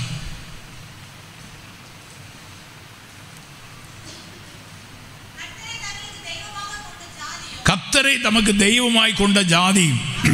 கர்த்தரை தமக்கு தெய்வமாய் கொண்ட ஜாதி,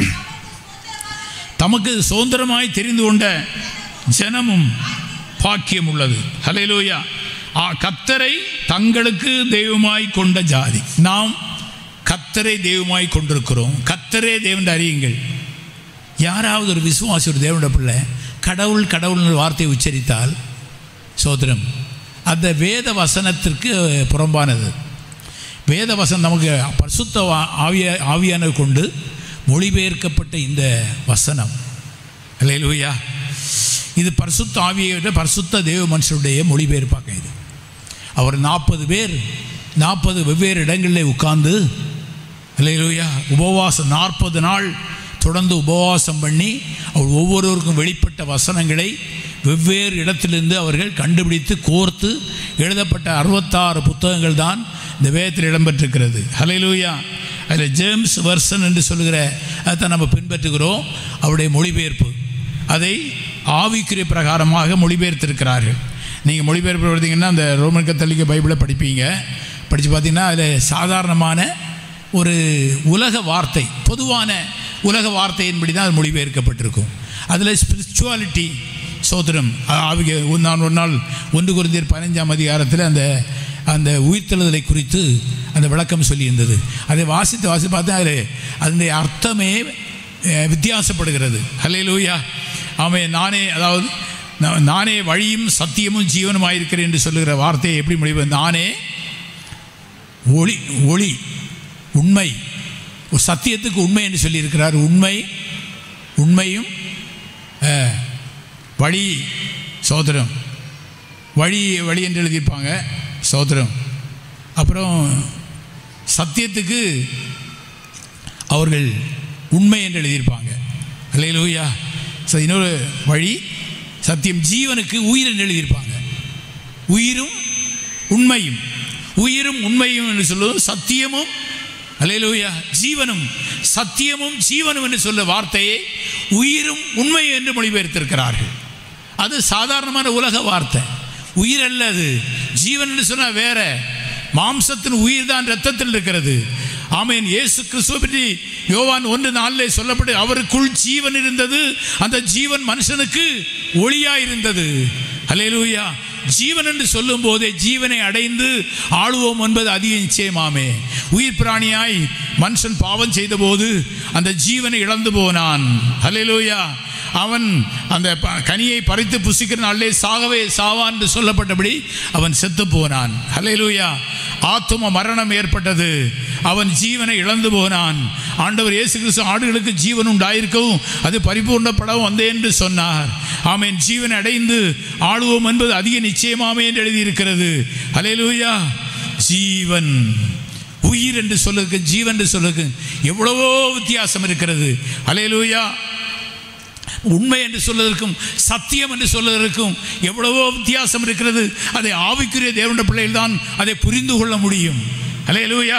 தமக்கு சுதந்திரமாய் தெரிந்து கொண்ட ஜனமும் பாக்கியம் உள்ளது. ஹல்லேலூயா. கர்த்தரை தங்களுக்கு தெய்வமாய் கொண்ட ஜாதி. நாம் கர்த்தரை தெய்வமாய் கொண்டிருக்கிறோம். கர்த்தரே தேவன் அறியுங்கள். யாராவது ஒரு விசுவாசி ஒரு தேவனுடைய பிள்ளை கடவுள் கடவுள் வார்த்தையை உச்சரித்தால் சோதரம் அந்த வேத வசனத்திற்கு புறம்பானது. வேத வசனம் நமக்கு பரிசுத்த ஆவியான கொண்டு மொழிபெயர்க்கப்பட்ட இந்த வசனம். அல்லேலூயா. இது பரிசுத்த ஆவியை விட பரிசுத்த தேவ மனுஷனுடைய மொழிபெயர்ப்பாக. இது அவர் 40 பேர் 40 வெவ்வேறு இடங்களில் உட்கார்ந்து அல்லேலூயா உபவாசம் 40 நாள் தொடர்ந்து உபவாசம் பண்ணி அவர் ஒவ்வொருவருக்கும் வெளிப்பட்ட வசனங்களை வெவ்வேறு இடத்திலிருந்து அவர்கள் கண்டுபிடித்து கோர்த்து எழுதப்பட்ட 66 புத்தகங்கள் தான் இந்த வேதத்தில் இடம்பெற்றிருக்கிறது. ஹல்லேலூயா. அதில் ஜேம்ஸ் வெர்சன் என்று சொல்லுகிற அதை நம்ம பின்பற்றுகிறோம். அவருடைய மொழிபெயர்ப்பு அதை ஆவிக்குரிய பிரகாரமாக மொழிபெயர்த்திருக்கிறார்கள். நீங்கள் மொழிபெயர்ப்பு பார்த்தீங்கன்னா அந்த ரோமன் கத்தோலிக்க பைபிளை படிப்பீங்க. படித்து பார்த்தீங்கன்னா அதில் சாதாரணமான ஒரு உலக வார்த்தை, பொதுவான உலக வார்த்தையின்படி தான் அது மொழிபெயர்க்கப்பட்டிருக்கும். அதில் ஸ்பிரிச்சுவாலிட்டி சோத்திரம் நான் ஒரு நாள் 1 கொரிந்தியர் 15ஆம் அதிகாரத்தில் அந்த உயிர்த்தெழுதலை குறித்து அந்த விளக்கம் சொல்லியிருந்தது. அதை வாசித்து பார்த்தா அதில் அதனுடைய அர்த்தமே வித்தியாசப்படுகிறது. ஹல்லேலூயா. ஆமென். நானே அதாவது நானே வழியும் சத்தியமும் ஜீவனுமாயிருக்கிறேன் என்று சொல்லுகிற வார்த்தையை எப்படி முடிவு? நானே ஒளி, ஒளி, உண்மை. ஒரு சத்தியத்துக்கு உண்மை என்று சொல்லியிருக்கிறார். உண்மை, உண்மையும் வழி. சோதரம் வழி, வழி என்று எழுதியிருப்பாங்க. சோதரம். அப்புறம் சத்தியத்துக்கு அவர்கள் உண்மை என்று எழுதியிருப்பாங்க. அல்லேலூயா. இன்னொரு வழி சத்தியம். ஜீவனுக்கு உயிர் என்று எழுதியிருப்பாங்க. உயிரும் உண்மையும், உயிரும் உண்மையும் என்று சொல்லுவோம். சத்தியமும், அல்லேலூயா, ஜீவனும். சத்தியமும் ஜீவனும் என்று சொல்ல வார்த்தையை உயிரும் உண்மையும் என்று மொழிபெயர்த்திருக்கிறார்கள். அது சாதாரணமான உலக வார்த்தை. உயிர் அல்ல அது. ஜீவன் என்று சொன்னால் வேற. மாம்சத்தின் உயிர் தான் இரத்தத்தில் இருக்கிறது. ஆமென். இயேசு கிறிஸ்துவை பற்றி யோவான் 1:4 சொல்லப்பட்டு அவருக்குள் ஜீவன் இருந்தது, அந்த ஜீவன் மனுஷனுக்கு ஒளியாயிருந்தது. அல்லேலூயா. ஜீவன் என்று சொல்லும் போதே ஜீவனை அடைந்து ஆளுவோம் என்பது அதிக நிச்சயமாமே. உயிர் பிராணியாய் மனுஷன் பாவம் செய்த போது அந்த ஜீவனை இழந்து போனான். அல்லேலூயா. அவன் அந்த கனியை பறித்து புசிக்கிற நாளிலே சாகவே சாவான் என்று சொல்லப்பட்டபடி அவன் செத்து போனான். அல்லேலூயா. ஆத்தும மரணம் ஏற்பட்டது. அவன் ஜீவனை இழந்து போனான். ஆண்டவர் இயேசு கிறிஸ்து ஆடுகளுக்கு ஜீவன் உண்டாயிருக்கவும் அது பரிபூர்ணப்படவும் வந்தேன் என்று சொன்னார். ஆமென். ஜீவனை அடைந்து ஆளுவோம் என்பது அதிக நிச்சயமாமே என்று எழுதியிருக்கிறது. அல்லேலூயா. ஜீவன், உயிர் என்று சொல்லுக்கு ஜீவன் என்று சொல்லுக்கு எவ்வளவோ வித்தியாசம் இருக்கிறது. அல்லேலூயா. உண்மை என்று சொல்வதற்கும் சத்தியம் என்று சொல்வதற்கும் எவ்வளவோ வித்தியாசம் இருக்கிறது. அதை ஆவிக்குரிய தேவனுடைய பிள்ளைகள் தான் அதை புரிந்து கொள்ள முடியும். அல்லேலூயா.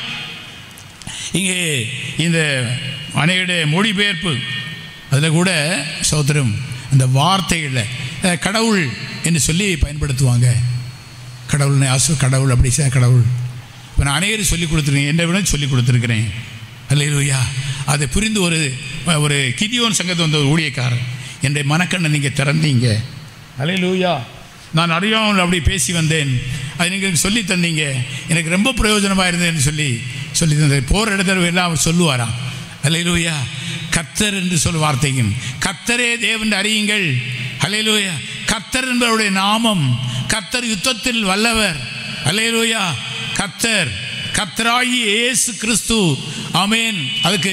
இங்கே இந்த அநேக மொழிபெயர்ப்பு அதில் கூட சோதரம் அந்த வார்த்தைகளில் கடவுள் என்று சொல்லி பயன்படுத்துவாங்க. கடவுள்னு கடவுள் அப்படி கடவுள். இப்போ நான் அநேகர் சொல்லிக் கொடுத்துருக்கேன், என்னை விட சொல்லிக் கொடுத்துருக்கிறேன். அல்லேலூயா. அதை புரிந்து ஒரு கிதியோன் சங்கத்தை வந்த ஒரு ஊழியக்காரர் என்னுடைய மனக்கண்ணை நீங்கள் திறந்தீங்க. அல்லேலூயா. நான் அறியாமல் அப்படி பேசி வந்தேன், அது நீங்கள் சொல்லி தந்தீங்க, எனக்கு ரொம்ப பிரயோஜனமாக இருந்ததுன்னு சொல்லி தந்தது. போகிற இடத்துல எல்லாம் அவர் சொல்லுவாராம். அல்லேலூயா. கர்த்தர் என்று சொல்ல வார்த்தையும் கர்த்தரே தேவன் அறியுங்கள். அல்லேலூயா. கர்த்தர் என்பவருடைய நாமம். கர்த்தர் யுத்தத்தில் வல்லவர். அல்லேலூயா. கர்த்தர், கர்த்தராகிய இயேசு கிறிஸ்து. ஆமென். அதுக்கு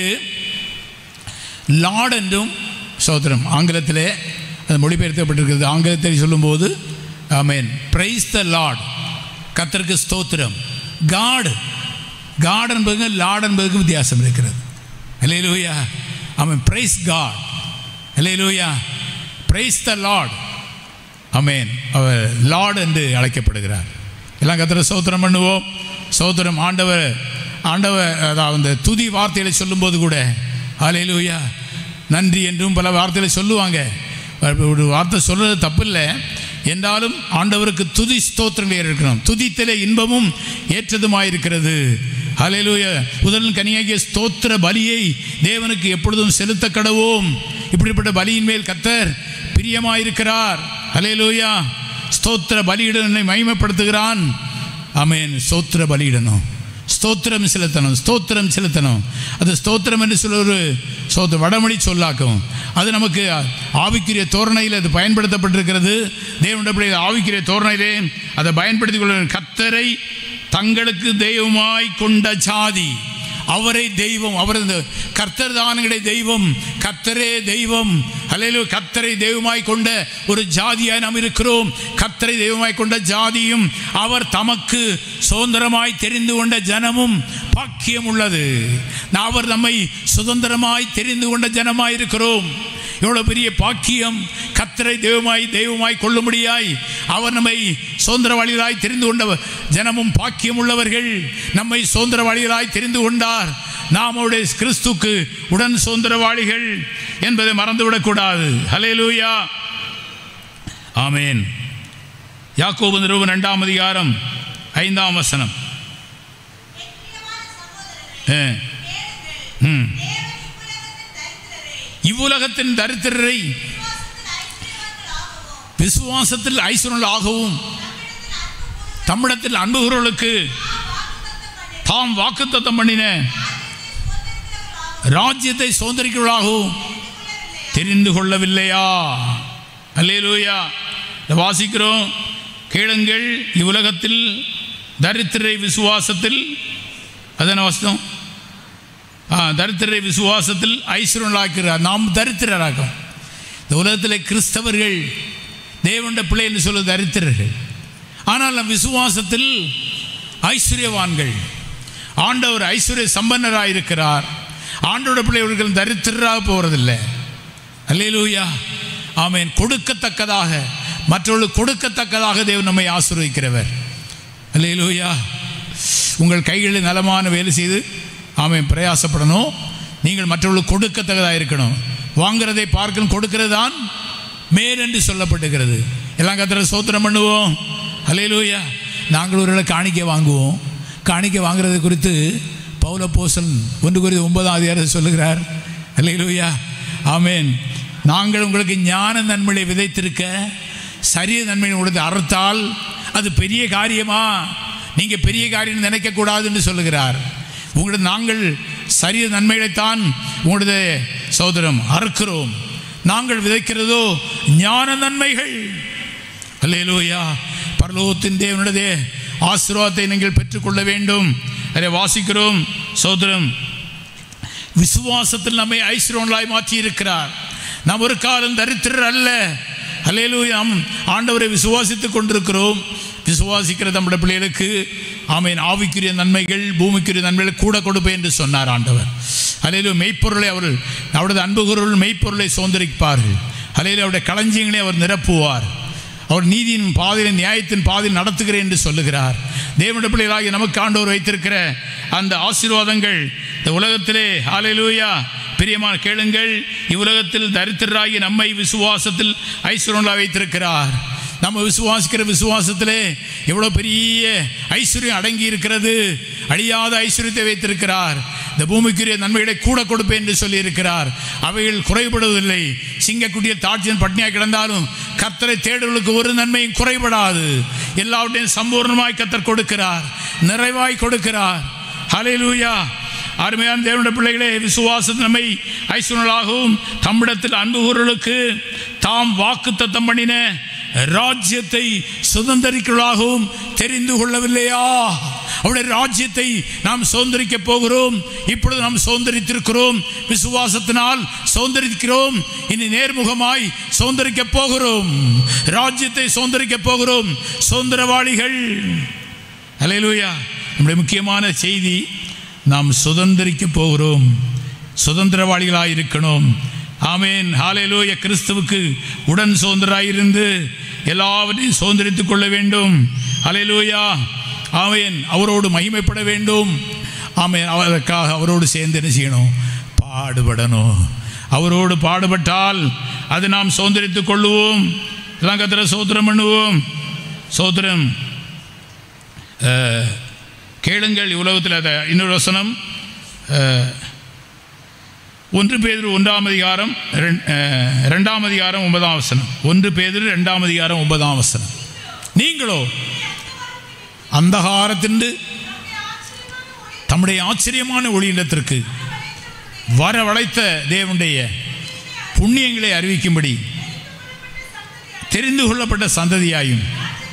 லார்ட் என்றும் சோதரம் ஆங்கிலத்திலே அது மொழிபெயர்க்கப்பட்டிருக்கிறது. ஆங்கிலத்தில் சொல்லும்போது ஆமென், பிரைஸ் த லார்ட், கர்த்தருக்கு ஸ்தோத்திரம். காட், காட் என்பதுக்கு லார்ட் என்பதுக்கு வித்தியாசம் இருக்கிறது. அல்லேலூயா. ஆமென். Praise God. அல்லேலூயா. Praise the lord. ஆமென். அவர் லார்ட் என்று அழைக்கப்படுகிறார். எல்லாம் கர்த்தரை ஸ்தோத்திரம் பண்ணுவோம். ஸ்தோத்திரம். ஆண்டவர் அதாவது துதி வார்த்தைகளை சொல்லும்போது கூட அல்லேலூயா நன்றி என்றும் பல வார்த்தைகளை சொல்லுவாங்க. ஒரு வார்த்தை சொல்கிறது தப்பு இல்லை, என்றாலும் ஆண்டவருக்கு துதி ஸ்தோத்திரங்கள் இருக்கணும். துதித்திலே இன்பமும் ஏற்றதுமாயிருக்கிறது. அல்லேலூயா. முதல் கனியாகிய ஸ்தோத்திர பலியை தேவனுக்கு எப்பொழுதும் செலுத்த கடவோம். இப்படிப்பட்ட பலியின் மேல் கர்த்தர் பிரியமாயிருக்கிறார். அல்லேலூயா. ஸ்தோத்திர பலியிடம் என்னை மகிமைப்படுத்துகிறான். ஆமென். ஸ்தோத்திர பலியிடணும், ஸ்தோத்திரம் செலுத்தணும், ஸ்தோத்திரம் செலுத்தணும். அது ஸ்தோத்திரம் என்று சொல்ல ஒரு வடமொழி சொல்லாக்கும். அது நமக்கு ஆவிக்குரிய தோரணையில் அது பயன்படுத்தப்பட்டிருக்கிறது. தேவனுடைய பிள்ளைகள் ஆவிக்குரிய தோரணையிலே அதை பயன்படுத்திக் கொள்ள. கர்த்தரை தங்களுக்கு தெய்வமாய் கொண்ட ஜாதி, அவரை தெய்வம், அவர் கர்த்தர் தானுடைய தெய்வம், கர்த்தரே தெய்வம். அல்லேலூயா. கர்த்தரை தெய்வமாய் கொண்ட ஒரு ஜாதியாய் நாம் இருக்கிறோம். கர்த்தரை தெய்வமாய் கொண்ட ஜாதியும் அவர் தமக்கு சுதந்திரமாய் தெரிந்து கொண்ட ஜனமும் பாக்கியம் உள்ளது. அவர் நம்மை சுதந்திரமாய் தெரிந்து கொண்ட ஜனமாய் இருக்கிறோம். எவ்வளவு பெரிய பாக்கியம்! கர்த்தரை தெய்வமாய் கொள்ளும்படியாய் அவர் நம்மை சுதந்திரவாளிகளாய் தெரிந்து கொண்ட ஜனமும் பாக்கியம் உள்ளவர்கள். நம்மை சுதந்திரவாளிகளாய் தெரிந்து கொண்டார். நாம் அவருடைய கிறிஸ்துக்கு உடன் சுதந்திரவாளிகள் என்பதை மறந்துவிடக்கூடாது. ஹல்லேலூயா. ஆமென். யாக்கோபு நிருபம் 2ஆம் அதிகாரம் 5ஆம் வசனம். இவ்வுலகத்தின் தரித்திரரை விசுவாசத்தில் ஐஸ்வர்யங்களாகவும் தம்மிடத்தில் அன்புகிறவர்களுக்கு தாம் வாக்குத்தத்தம் பண்ணின ராஜ்யத்தை சுதந்திரிக்கிறவர்களாகவும் தெரிந்து கொள்ளவில்லையா? அல்லேலூயா. வாசிக்கிறோம், கேளுங்கள் இவ்வுலகத்தில் தரித்திரை விசுவாசத்தில், அதான வசனம், தரித்திரை விசுவாசத்தில் ஐஸ்வர்யங்களாக்கிறார். நாம் தரித்திரராகும். இந்த உலகத்தில் கிறிஸ்தவர்கள் தேவனுடைய பிள்ளை என்று சொல்வது தரித்திரர்கள். ஆனால் நம் விசுவாசத்தில் ஐஸ்வர்யவான்கள். ஆண்டவர் ஐஸ்வர்ய சம்பன்னராக இருக்கிறார். ஆண்டவருடைய பிள்ளைகள் தரித்திரராக போகிறதில்லை. அல்லேலூயா, ஆமென். கொடுக்கத்தக்கதாக, மற்றவர்களுக்கு கொடுக்கத்தக்கதாக தேவன் நம்மை ஆசீர்வதிக்கிறவர். அல்லேலூயா. உங்கள் கைகளில் நலமான வேலை செய்து ஆமென் பிரயாசப்படணும். நீங்கள் மற்றவர்களுக்கு கொடுக்கத்தக்கதாக இருக்கணும். வாங்கிறதை பார்க்கணும், கொடுக்கிறது தான் மேலென்று சொல்லப்பட்டுகிறது. எல்லாம் கர்த்தரை ஸ்தோத்திரம் பண்ணுவோம். அல்லேலூயா. நாங்கள் ஒரு காணிக்கை வாங்குவோம். காணிக்கை வாங்குறது குறித்து பவுல் அப்போஸ்தலன் 1:9 சொல்லுகிறார். அல்லேலூயா, ஆமென். நாங்கள் உங்களுக்கு ஞான நன்மையை விதைத்திருக்க சரிய நன்மையை கொடுத்து அறுத்தால் அது பெரிய காரியமா? நீங்கள் பெரிய காரியம் நினைக்கக்கூடாது என்று சொல்லுகிறார். உங்களது நாங்கள் சரிய நன்மைகளைத்தான் உங்களது சகோதரம் அறுக்கிறோம். நாங்கள் விதைக்கிறதோ ஞான நன்மைகள். அல்லேலூயா. பரலோகத்தின் தேவனுடைய ஆசீர்வாதத்தை நீங்கள் பெற்றுக்கொள்ள வேண்டும். அதை வாசிக்கிறோம். சகோதரம், விசுவாசத்தில் நம்மை ஐஸ்வர்யங்களாய் மாற்றி இருக்கிறார். நாம் ஒரு காலம் தரித்திரர் அல்ல. அல்லேலூயா. ஆண்டவரை விசுவாசித்துக் கொண்டிருக்கிறோம். விசுவாசிக்கிற நம்முடைய பிள்ளைகளுக்கு ஆமென் ஆவிக்குரிய நன்மைகள், பூமிக்குரிய நன்மைகள் கூட கொடுப்பேன் என்று சொன்னார் ஆண்டவர். அல்லேலூயா. மெய்ப்பொருளை அவருடைய அன்புகூறல் மெய்ப்பொருளை சுதந்தரிப்பார்கள். அல்லேலூயா. அவருடைய களஞ்சியங்களை அவர் நிரப்புவார். அவர் நீதியின் பாதையில், நியாயத்தின் பாதையில் நடத்துகிறேன் என்று சொல்லுகிறார். தேவனுடைய பிள்ளைகளாகி நமக்கு ஆண்டவர் வைத்திருக்கிற அந்த ஆசீர்வாதங்கள் இந்த உலகத்திலே, ஹல்லேலூயா, பிரியமான கேளுங்கள், இவ்வுலகத்தில் தரித்திரராகி நம்மை விசுவாசத்தில் ஐஸ்வர்யங்களாக வைத்திருக்கிறார். நம்ம விசுவாசிக்கிற விசுவாசத்திலே எவ்வளோ பெரிய ஐஸ்வர்யம் அடங்கி இருக்கிறது. அழியாத ஐஸ்வர்யத்தை வைத்திருக்கிறார். இந்த பூமிக்குரிய நன்மைகளை கூட கொடுப்பேன் என்று சொல்லியிருக்கிறார். அவைகள் குறைபடுவதில்லை. சிங்கக்குட்டியில் தாட்சியன் பட்னியாக கிடந்தாலும் கர்த்தரை தேடுவர்களுக்கு ஒரு நன்மையும் குறைபடாது. எல்லாவற்றையும் சம்பூர்ணமாய் கர்த்தர் கொடுக்கிறார், நிறைவாய் கொடுக்கிறார். ஹல்லேலூயா. அருமையான தேவனுடைய பிள்ளைகளே, விசுவாசம் நம்மை ஐஸ்வர்யங்களாகவும் தம்மிடத்தில் அன்பு கூறலுக்கு தாம் வாக்குத்தத்தம் பண்ணின ராஜ்யத்தை சுதந்தரிக்கலாகவும் தெரிந்து கொள்ளவில்லையா? அவருடைய ராஜ்யத்தை நாம் சுதந்தரிக்க போகிறோம். இப்பொழுது நாம் சுதந்தரித்திருக்கிறோம். விசுவாசத்தினால் சுதந்தரிக்கிறோம். இனி நேர்முகமாய் சுதந்தரிக்க போகிறோம். ராஜ்யத்தை சுதந்தரிக்க போகிறோம். சுதந்திரவாளிகள். அல்லேலூயா. நம்முடைய முக்கியமான செய்தி, நாம் சுதந்தரிக்க போகிறோம். சுதந்திரவாளிகளாக இருக்கணும். ஆமென். ஹல்லேலூயா. கிறிஸ்துவுக்கு உடன் சுதந்திராயிருந்து எல்லாவற்றையும் சுதந்திரித்துக் கொள்ள வேண்டும். ஹல்லேலூயா. ஆமென். அவரோடு மகிமைப்பட வேண்டும். ஆமென். அதற்காக அவரோடு சேர்ந்து என்ன செய்யணும்? பாடுபடணும். அவரோடு பாடுபட்டால் அது நாம் சுதந்திரித்துக் கொள்ளுவோம். எல்லாம் கர்த்தரை ஸ்தோத்திரம் பண்ணுவோம். ஸ்தோத்திரம். கேளுங்கள் இவ்வுலகத்தில் அதை இன்னொரு வசனம், 1 பேதுரு 1ஆம் அதிகாரம் 2ஆம் அதிகாரம் 9ஆம் வசனம். 1 பேதுரு 2ஆம் அதிகாரம் 9ஆம் வசனம். நீங்களோ அந்தகாரத்தின்று தம்முடைய ஆச்சரியமான ஒளியிடத்திற்கு வரவழைத்த தேவனுடைய புண்ணியங்களை அறிவிக்கும்படி தெரிந்து கொள்ளப்பட்ட சந்ததியாயும்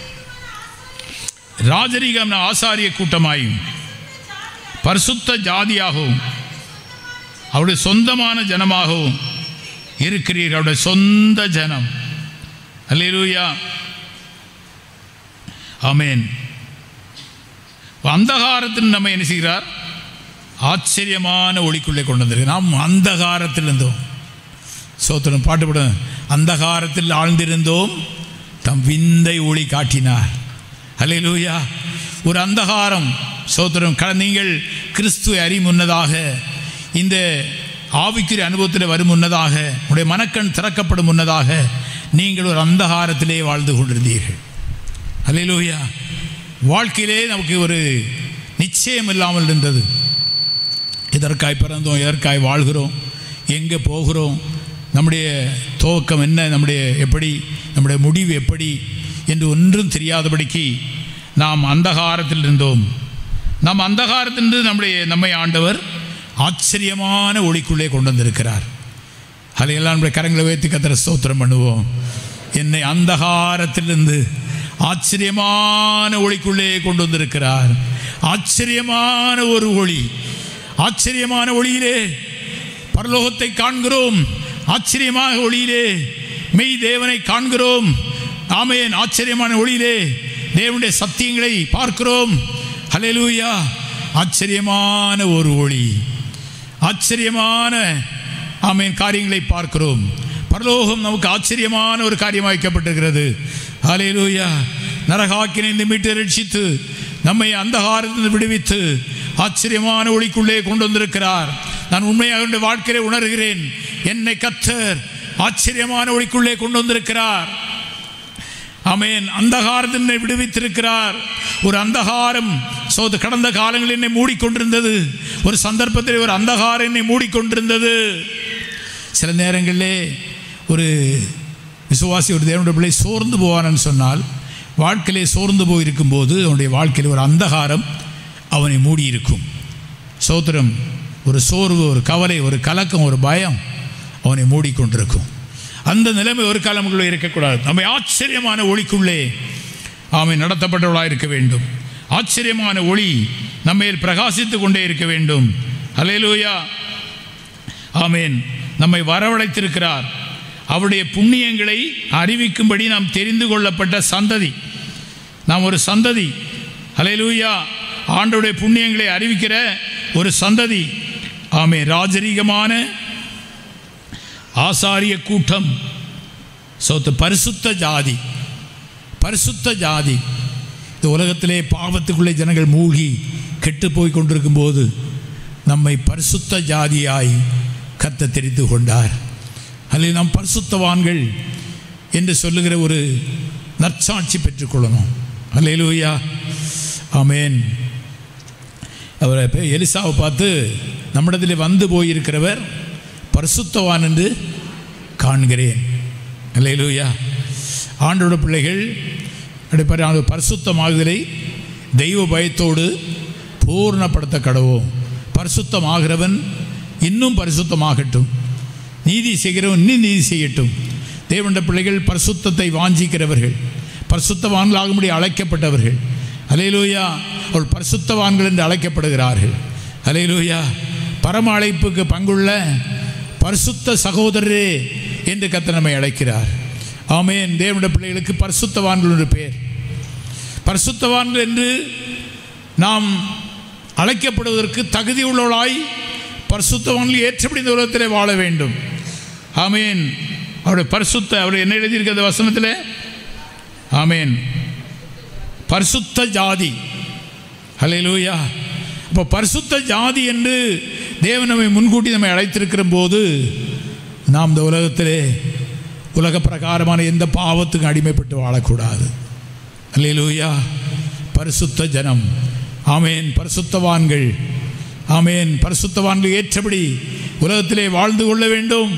ராஜரீகம் ஆசாரிய கூட்டமாயும் பரிசுத்த ஜாதியாகவும் அவருடைய சொந்தமான ஜனமாகவும் இருக்கிறீர்கள். அவருடைய சொந்த ஜனம். அல்லேலூயா. ஆமென். அந்தகாரத்தில் நம்ம என்ன செய்கிறார்? ஆச்சரியமான ஒளிக்குள்ளே கொண்டு வந்திருக்க. நாம் அந்தகாரத்தில் இருந்தோம். சோத்திரம் பாட்டுப்படும். அந்தகாரத்தில் ஆழ்ந்திருந்தோம், தம் விந்தை ஒளி காட்டினார். அல்லேலூயா. ஒரு அந்தகாரம். சோத்திரம். நீங்கள் கிறிஸ்துவை அறியும் முன்னதாக, இந்த ஆவிக்குரிய அனுபவத்தில் வரும் முன்னதாக, உடைய மனக்கண் திறக்கப்படும் முன்னதாக நீங்கள் ஒரு அந்தகாரத்திலே வாழ்ந்து கொண்டிருந்தீர்கள். அல்லேலூயா. வாழ்க்கையிலே நமக்கு ஒரு நிச்சயம் இல்லாமல் இருந்தது. எதற்காய் பிறந்தோம், எதற்காய் வாழ்கிறோம், எங்கே போகிறோம், நம்முடைய துவக்கம் என்ன, நம்முடைய முடிவு எப்படி என்று ஒன்றும் தெரியாதபடிக்கு நாம் அந்தகாரத்தில் இருந்தோம். நாம் அந்தகாரத்திலிருந்து நம்மை ஆண்டவர் ஆச்சரியமான ஒளிக்குள்ளே கொண்டு வந்திருக்கிறார். அதையெல்லாம் நம்முடைய கரங்களை வைத்து கர்த்தரை ஸ்தோத்திரம் பண்ணுவோம். என்னை அந்தகாரத்திலிருந்து ஆச்சரியமான ஒளிக்குள்ளே கொண்டு வந்திருக்கிறார். ஆச்சரியமான ஒரு ஒளி, ஆச்சரியமான ஒளியிலே பரலோகத்தை காண்கிறோம். ஆச்சரியமான ஒளியிலே மெய் தேவனை காண்கிறோம். ஆமென். ஆச்சரியமான ஒளியிலே தேவனுடைய சத்தியங்களை பார்க்கிறோம். ஹல்லேலூயா. ஆச்சரியமான ஒரு ஒளி, ஆச்சரியமான ஆமென் காரியங்களை பார்க்கிறோம். பரலோகம் நமக்கு ஆச்சரியமான ஒரு காரியமாக வைக்கப்பட்டிருக்கிறது. ஹல்லேலூயா. நரகாக்கினை மீட்டு ரட்சித்து நம்மை அந்தகாரத்திலிருந்து விடுவித்து ஆச்சரியமான ஒளிக்குள்ளே கொண்டு வந்திருக்கிறார். நான் உண்மையாக என்னுடைய வாழ்க்கையிலே உணர்கிறேன், என்னை கர்த்தர் ஆச்சரியமான ஒளிக்குள்ளே கொண்டு வந்திருக்கிறார். ஆமென். அந்தகாரத்தினை விடுவித்திருக்கிறார். ஒரு அந்தகாரம் கடந்த காலங்களில் என்னை மூடிக்கொண்டிருந்தது. ஒரு சந்தர்ப்பத்தில் ஒரு அந்தகாரம் என்னை மூடிக்கொண்டிருந்தது. சில நேரங்களிலே ஒரு விசுவாசி, ஒரு தேவனுடைய பிள்ளை சோர்ந்து போவான்னு சொன்னால், வாழ்க்கையிலே சோர்ந்து போயிருக்கும் போது அவனுடைய வாழ்க்கையில் ஒரு அந்தகாரம் அவனை மூடியிருக்கும். சோத்திரம். ஒரு சோர்வு, ஒரு கவலை, ஒரு கலக்கம், ஒரு பயம் அவனை மூடிக்கொண்டிருக்கும். அந்த நிலைமை ஒரு காலமுக்குள்ளே இருக்கக்கூடாது. நம்மை ஆச்சரியமான ஒளிக்குள்ளே அவன் நடத்தப்பட்டவளாக இருக்க வேண்டும். ஆச்சரியமான ஒளி நம்மையில் பிரகாசித்து கொண்டே இருக்க வேண்டும். ஹல்லேலூயா. ஆமென். நம்மை வரவழைத்திருக்கிறார். அவருடைய புண்ணியங்களை அறிவிக்கும்படி நாம் தெரிந்து கொள்ளப்பட்ட சந்ததி. நாம் ஒரு சந்ததி. ஹல்லேலூயா. ஆண்டவருடைய புண்ணியங்களை அறிவிக்கிற ஒரு சந்ததி. ஆமென். ராஜரீகமான ஆசாரிய கூட்டம். பரிசுத்த ஜாதி, பரிசுத்த ஜாதி. இந்த உலகத்திலே பாவத்துக்குள்ளே ஜனங்கள் மூழ்கி கெட்டு போய் கொண்டிருக்கும் போது நம்மை பரிசுத்த ஜாதியாய் கர்த்தர் தெரிந்து கொண்டார். அதில் நாம் பரிசுத்தவான்கள் என்று சொல்லுகிற ஒரு நற்சாட்சி பெற்றுக்கொள்ளணும். அல்லேலூயா. ஆமென். அவரை எலிசாவை பார்த்து, நம்மிடத்தில் வந்து போயிருக்கிறவர் பரிசுத்தவான் என்று காண்கிறேன். அல்லேலூயா. ஆண்டோட பிள்ளைகள் அடிப்படை பரிசுத்தமாகுதலை தெய்வ பயத்தோடு பூர்ணப்படுத்த கடவோம். பரிசுத்தமாகிறவன் இன்னும் பரிசுத்தமாகட்டும், நீதி செய்கிறவன் இன்னும் நீதி செய்யட்டும். தேவனுடைய பிள்ளைகள் பரிசுத்தத்தை வாஞ்சிக்கிறவர்கள், பரிசுத்தவான்களாகும்படி அழைக்கப்பட்டவர்கள். அல்லேலூயா. அவள் பரிசுத்தவான்கள் என்று அழைக்கப்படுகிறார்கள். அல்லேலூயா. பரம அழைப்புக்கு பங்குள்ள பரிசுத்த சகோதரரே என்று கர்த்தர் நம்மை அழைக்கிறார். ஆமென். தேவனுடைய பிள்ளைகளுக்கு பரிசுத்தவான்கள் என்று பெயர். பரிசுத்தவான்கள் என்று நாம் அழைக்கப்படுவதற்கு தகுதி உள்ளவளாய் பரிசுத்தவான்கள் ஏற்றபடி இந்த உலகத்திலே வாழ வேண்டும். ஆமென். அவருடைய பரிசுத்த, அவர் என்ன எழுதியிருக்கிறது வசனத்தில்? ஆமென். பரிசுத்த ஜாதி. ஹல்லேலூயா. இப்போ பரிசுத்த ஜாதி என்று தேவன் நம்மை முன்கூட்டி நம்மை அழைத்திருக்கிற போது நாம் இந்த உலகத்திலே உலக பிரகாரமான எந்த பாவத்துக்கும் அடிமைப்பட்டு வாழக்கூடாது. அல்லேலூயா. பரிசுத்த ஜனம். ஆமென். பரிசுத்தவான்கள். ஆமென். பரிசுத்தவான்கள் ஏற்றபடி உலகத்திலே வாழ்ந்து கொள்ள வேண்டும்.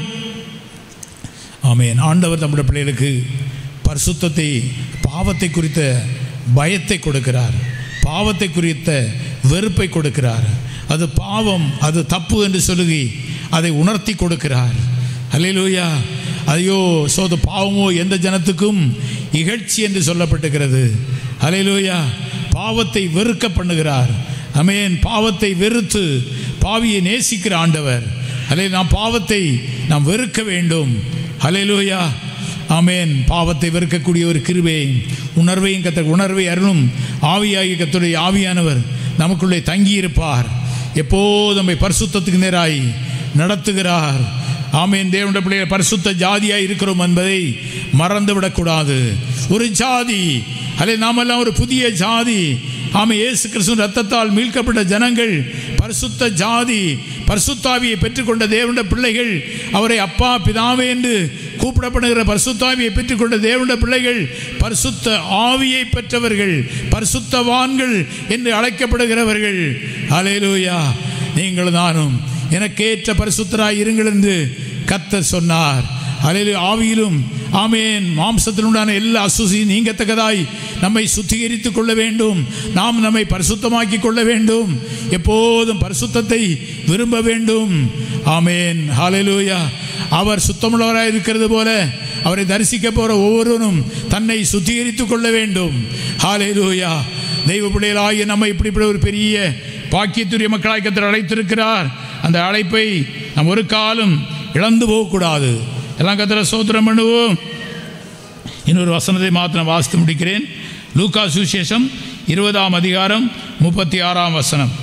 ஆமென். ஆண்டவர் நம்முடைய பிள்ளைகளுக்கு பரிசுத்தத்தை, பாவத்தை குறித்த பயத்தை கொடுக்கிறார். பாவத்தை குறித்த வெறுப்பை கொடுக்கிறார். அது பாவம், அது தப்பு என்று சொல்லி அதை உணர்த்தி கொடுக்கிறார். அல்லேலூயா. ஐயோ சோது பாவமோ எந்த ஜனத்துக்கும் இகழ்ச்சி என்று சொல்லப்பட்டிருக்கிறது. அல்லேலூயா. பாவத்தை வெறுக்க பண்ணுகிறார். ஆமென். பாவத்தை வெறுத்து பாவியை நேசிக்கிற ஆண்டவர். அல்லே நாம் பாவத்தை நாம் வெறுக்க வேண்டும். அல்லேலூயா. ஆமென். பாவத்தை வெறுக்கக்கூடிய ஒரு கிருபை உணர்வையும் கர்த்தர் உணர்வை அருளும் ஆவியாகிய கர்த்தருடைய ஆவியானவர் நமக்குள்ளே தங்கியிருப்பார். எப்போது நம்மை பரிசுத்தத்துக்கு நேராய் நடத்துகிறார். ஆமென். தேவனுடைய பிள்ளைகள் பரிசுத்த ஜாதியாய் இருக்கிறோம் என்பதை மறந்துவிடக்கூடாது. ஒரு ஜாதி. அல்லே நாமெல்லாம் ஒரு புதிய ஜாதி. ஆமென். இயேசு கிறிஸ்துவின் ரத்தத்தால் மீட்கப்பட்ட ஜனங்கள், பரிசுத்த ஜாதி, பரிசுத்தாவியை பெற்றுக்கொண்ட தேவனுடைய பிள்ளைகள், அவரை அப்பா பிதாவே என்று கூப்பிடப்படுகிற பரிசுத்தாவியை பெற்றுக்கொண்ட தேவனுடைய பிள்ளைகள், பரிசுத்த ஆவியை பெற்றவர்கள், பரிசுத்தவான்கள் என்று அழைக்கப்படுகிறவர்கள். அல்லேலூயா. நீங்கள் நானும் எனக்கேற்ற பரிசுத்தராய் இருங்கள் என்று கர்த்தர் சொன்னார். அல்லேலூயா. ஆவியிலும் ஆமென் மாம்சத்தில் உண்டான எல்லா அசுசியும் நீங்கத்தக்கதாய் நம்மை சுத்திகரித்துக் கொள்ள வேண்டும். நாம் நம்மை பரிசுத்தமாக்கி கொள்ள வேண்டும். எப்போதும் பரிசுத்தத்தை விரும்ப வேண்டும். ஆமென். ஹல்லேலூயா. அவர் சுத்தமுள்ளவராய் இருக்கிறது போல அவரை தரிசிக்க போகிற ஒவ்வொருவரும் தன்னை சுத்திகரித்து கொள்ள வேண்டும். ஹல்லேலூயா. தெய்வ பிள்ளைகளாகிய நம்ம இப்படி ஒரு பெரிய பாக்கியத்துரிய மக்களாய் கர்த்தர் அழைத்திருக்கிறார். அந்த அழைப்பை நாம் ஒரு காலம் இழந்து போகக்கூடாது. எல்லாம் கர்த்தரை ஸ்தோத்திரம் பண்ணுவோம். இன்னொரு வசனத்தை மாத்திரம் வாசித்து முடிக்கிறேன். லூக்கா சுவிசேஷம் 20ஆம் அதிகாரம் 36ஆம் வசனம்.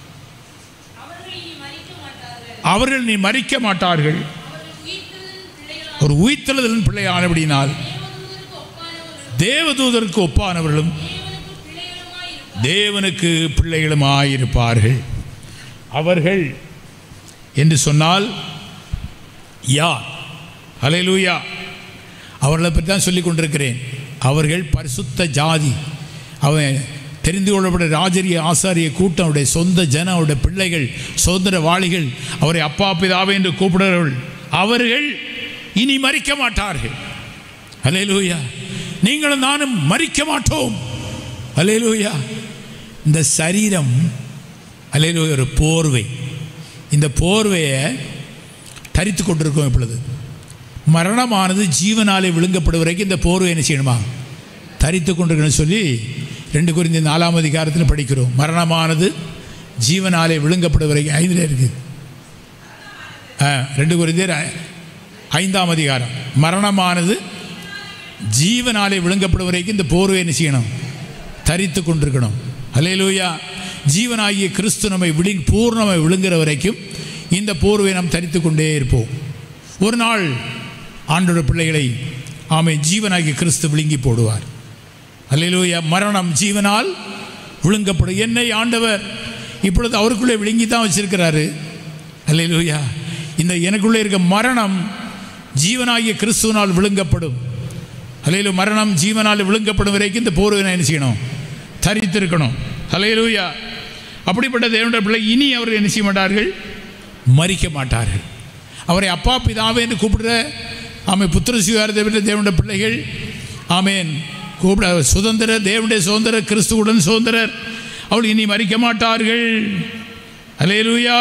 அவர்கள் நீ மரிக்க மாட்டார்கள், ஒரு உயிர்த்தெழுதலின் பிள்ளையானபடியினால் தேவதூதருக்கு ஒப்பானவர்களும் தேவனுக்கு பிள்ளைகளுமாயிருப்பார்கள். அவர்கள் என்று சொன்னால் யார்? ஹல்லேலூயா. அவர்களை பற்றி தான் சொல்லிக் கொண்டிருக்கிறேன். அவர்கள் பரிசுத்த ஜாதி, அவன் தெரிந்து கொள்ளப்பட்ட ராஜரிய ஆசாரிய கூட்டம், அவருடைய சொந்த ஜன, அவருடைய பிள்ளைகள், சுதந்திரவாளிகள், அவரை அப்பா பிதாவே என்று கூப்பிடுறவர்கள். அவர்கள் இனி மரிக்க மாட்டார்கள். ஹல்லேலூயா. நீங்களும் நானும் மரிக்க மாட்டோம். ஹல்லேலூயா. இந்த சரீரம் ஹல்லேலூயா ஒரு போர்வை. இந்த போர்வையை தரித்து கொண்டிருக்கோம். இப்பொழுது மரணமானது ஜீவனாலே விழுங்கப்படும் வரைக்கும் இந்த போர்வை என்ன செய்யணுமா? தரித்து கொண்டிருக்கணும்னு சொல்லி 2 கொரிந்தியர் 4ஆம் அதிகாரத்தில் படிக்கிறோம். மரணமானது ஜீவனாலே விழுங்கப்படும் வரைக்கும் 5ல் இருக்குது. 2 கொரிந்தியர் 5ஆம் அதிகாரம். மரணமானது ஜீவனாலே விழுங்கப்படும் வரைக்கும் இந்த போர்வை என்ன செய்யணும்? தரித்து கொண்டிருக்கணும். ஹல்லேலூயா. ஜீவனாகிய கிறிஸ்து நம்மை பூர்ணமாய் விழுங்குற வரைக்கும் இந்த போர்வை நாம் தரித்து கொண்டே இருப்போம். ஒரு நாள் ஆண்டவருடைய பிள்ளைகளை ஜீவனாகிய கிறிஸ்து விழுங்கி போடுவார். ஹல்லேலூயா. மரணம் ஜீவனால் விழுங்கப்படும். என்னை ஆண்டவர் இப்பொழுது அவருக்குள்ளே விழுங்கி தான் வச்சிருக்கிறாரு. ஹல்லேலூயா. இந்த எனக்குள்ளே இருக்க மரணம் ஜீவனாகிய கிறிஸ்துவினால் விழுங்கப்படும். ஹல்லேலூயா. மரணம் ஜீவனால் விழுங்கப்படும் வரைக்கும் இந்த போர்வை என்ன செய்யணும்? தரித்திருக்கணும். ஹல்லேலூயா. அப்படிப்பட்ட தேவனுடைய பிள்ளை இனி அவர் என்ன செய்ய மாட்டார்கள்? மரிக்க மாட்டார்கள். அவரை அப்பா பிதாவே என்று கூப்பிடுற புத்திர சுவிகாரத்தை பெற்ற தேவனுடைய பிள்ளைகள் கூப்பிட சுதந்திர தேவனுடைய சுதந்திர, கிறிஸ்துவுடன் சுதந்திரர். அவள் இனி மரிக்க மாட்டார்கள். ஹல்லேலூயா.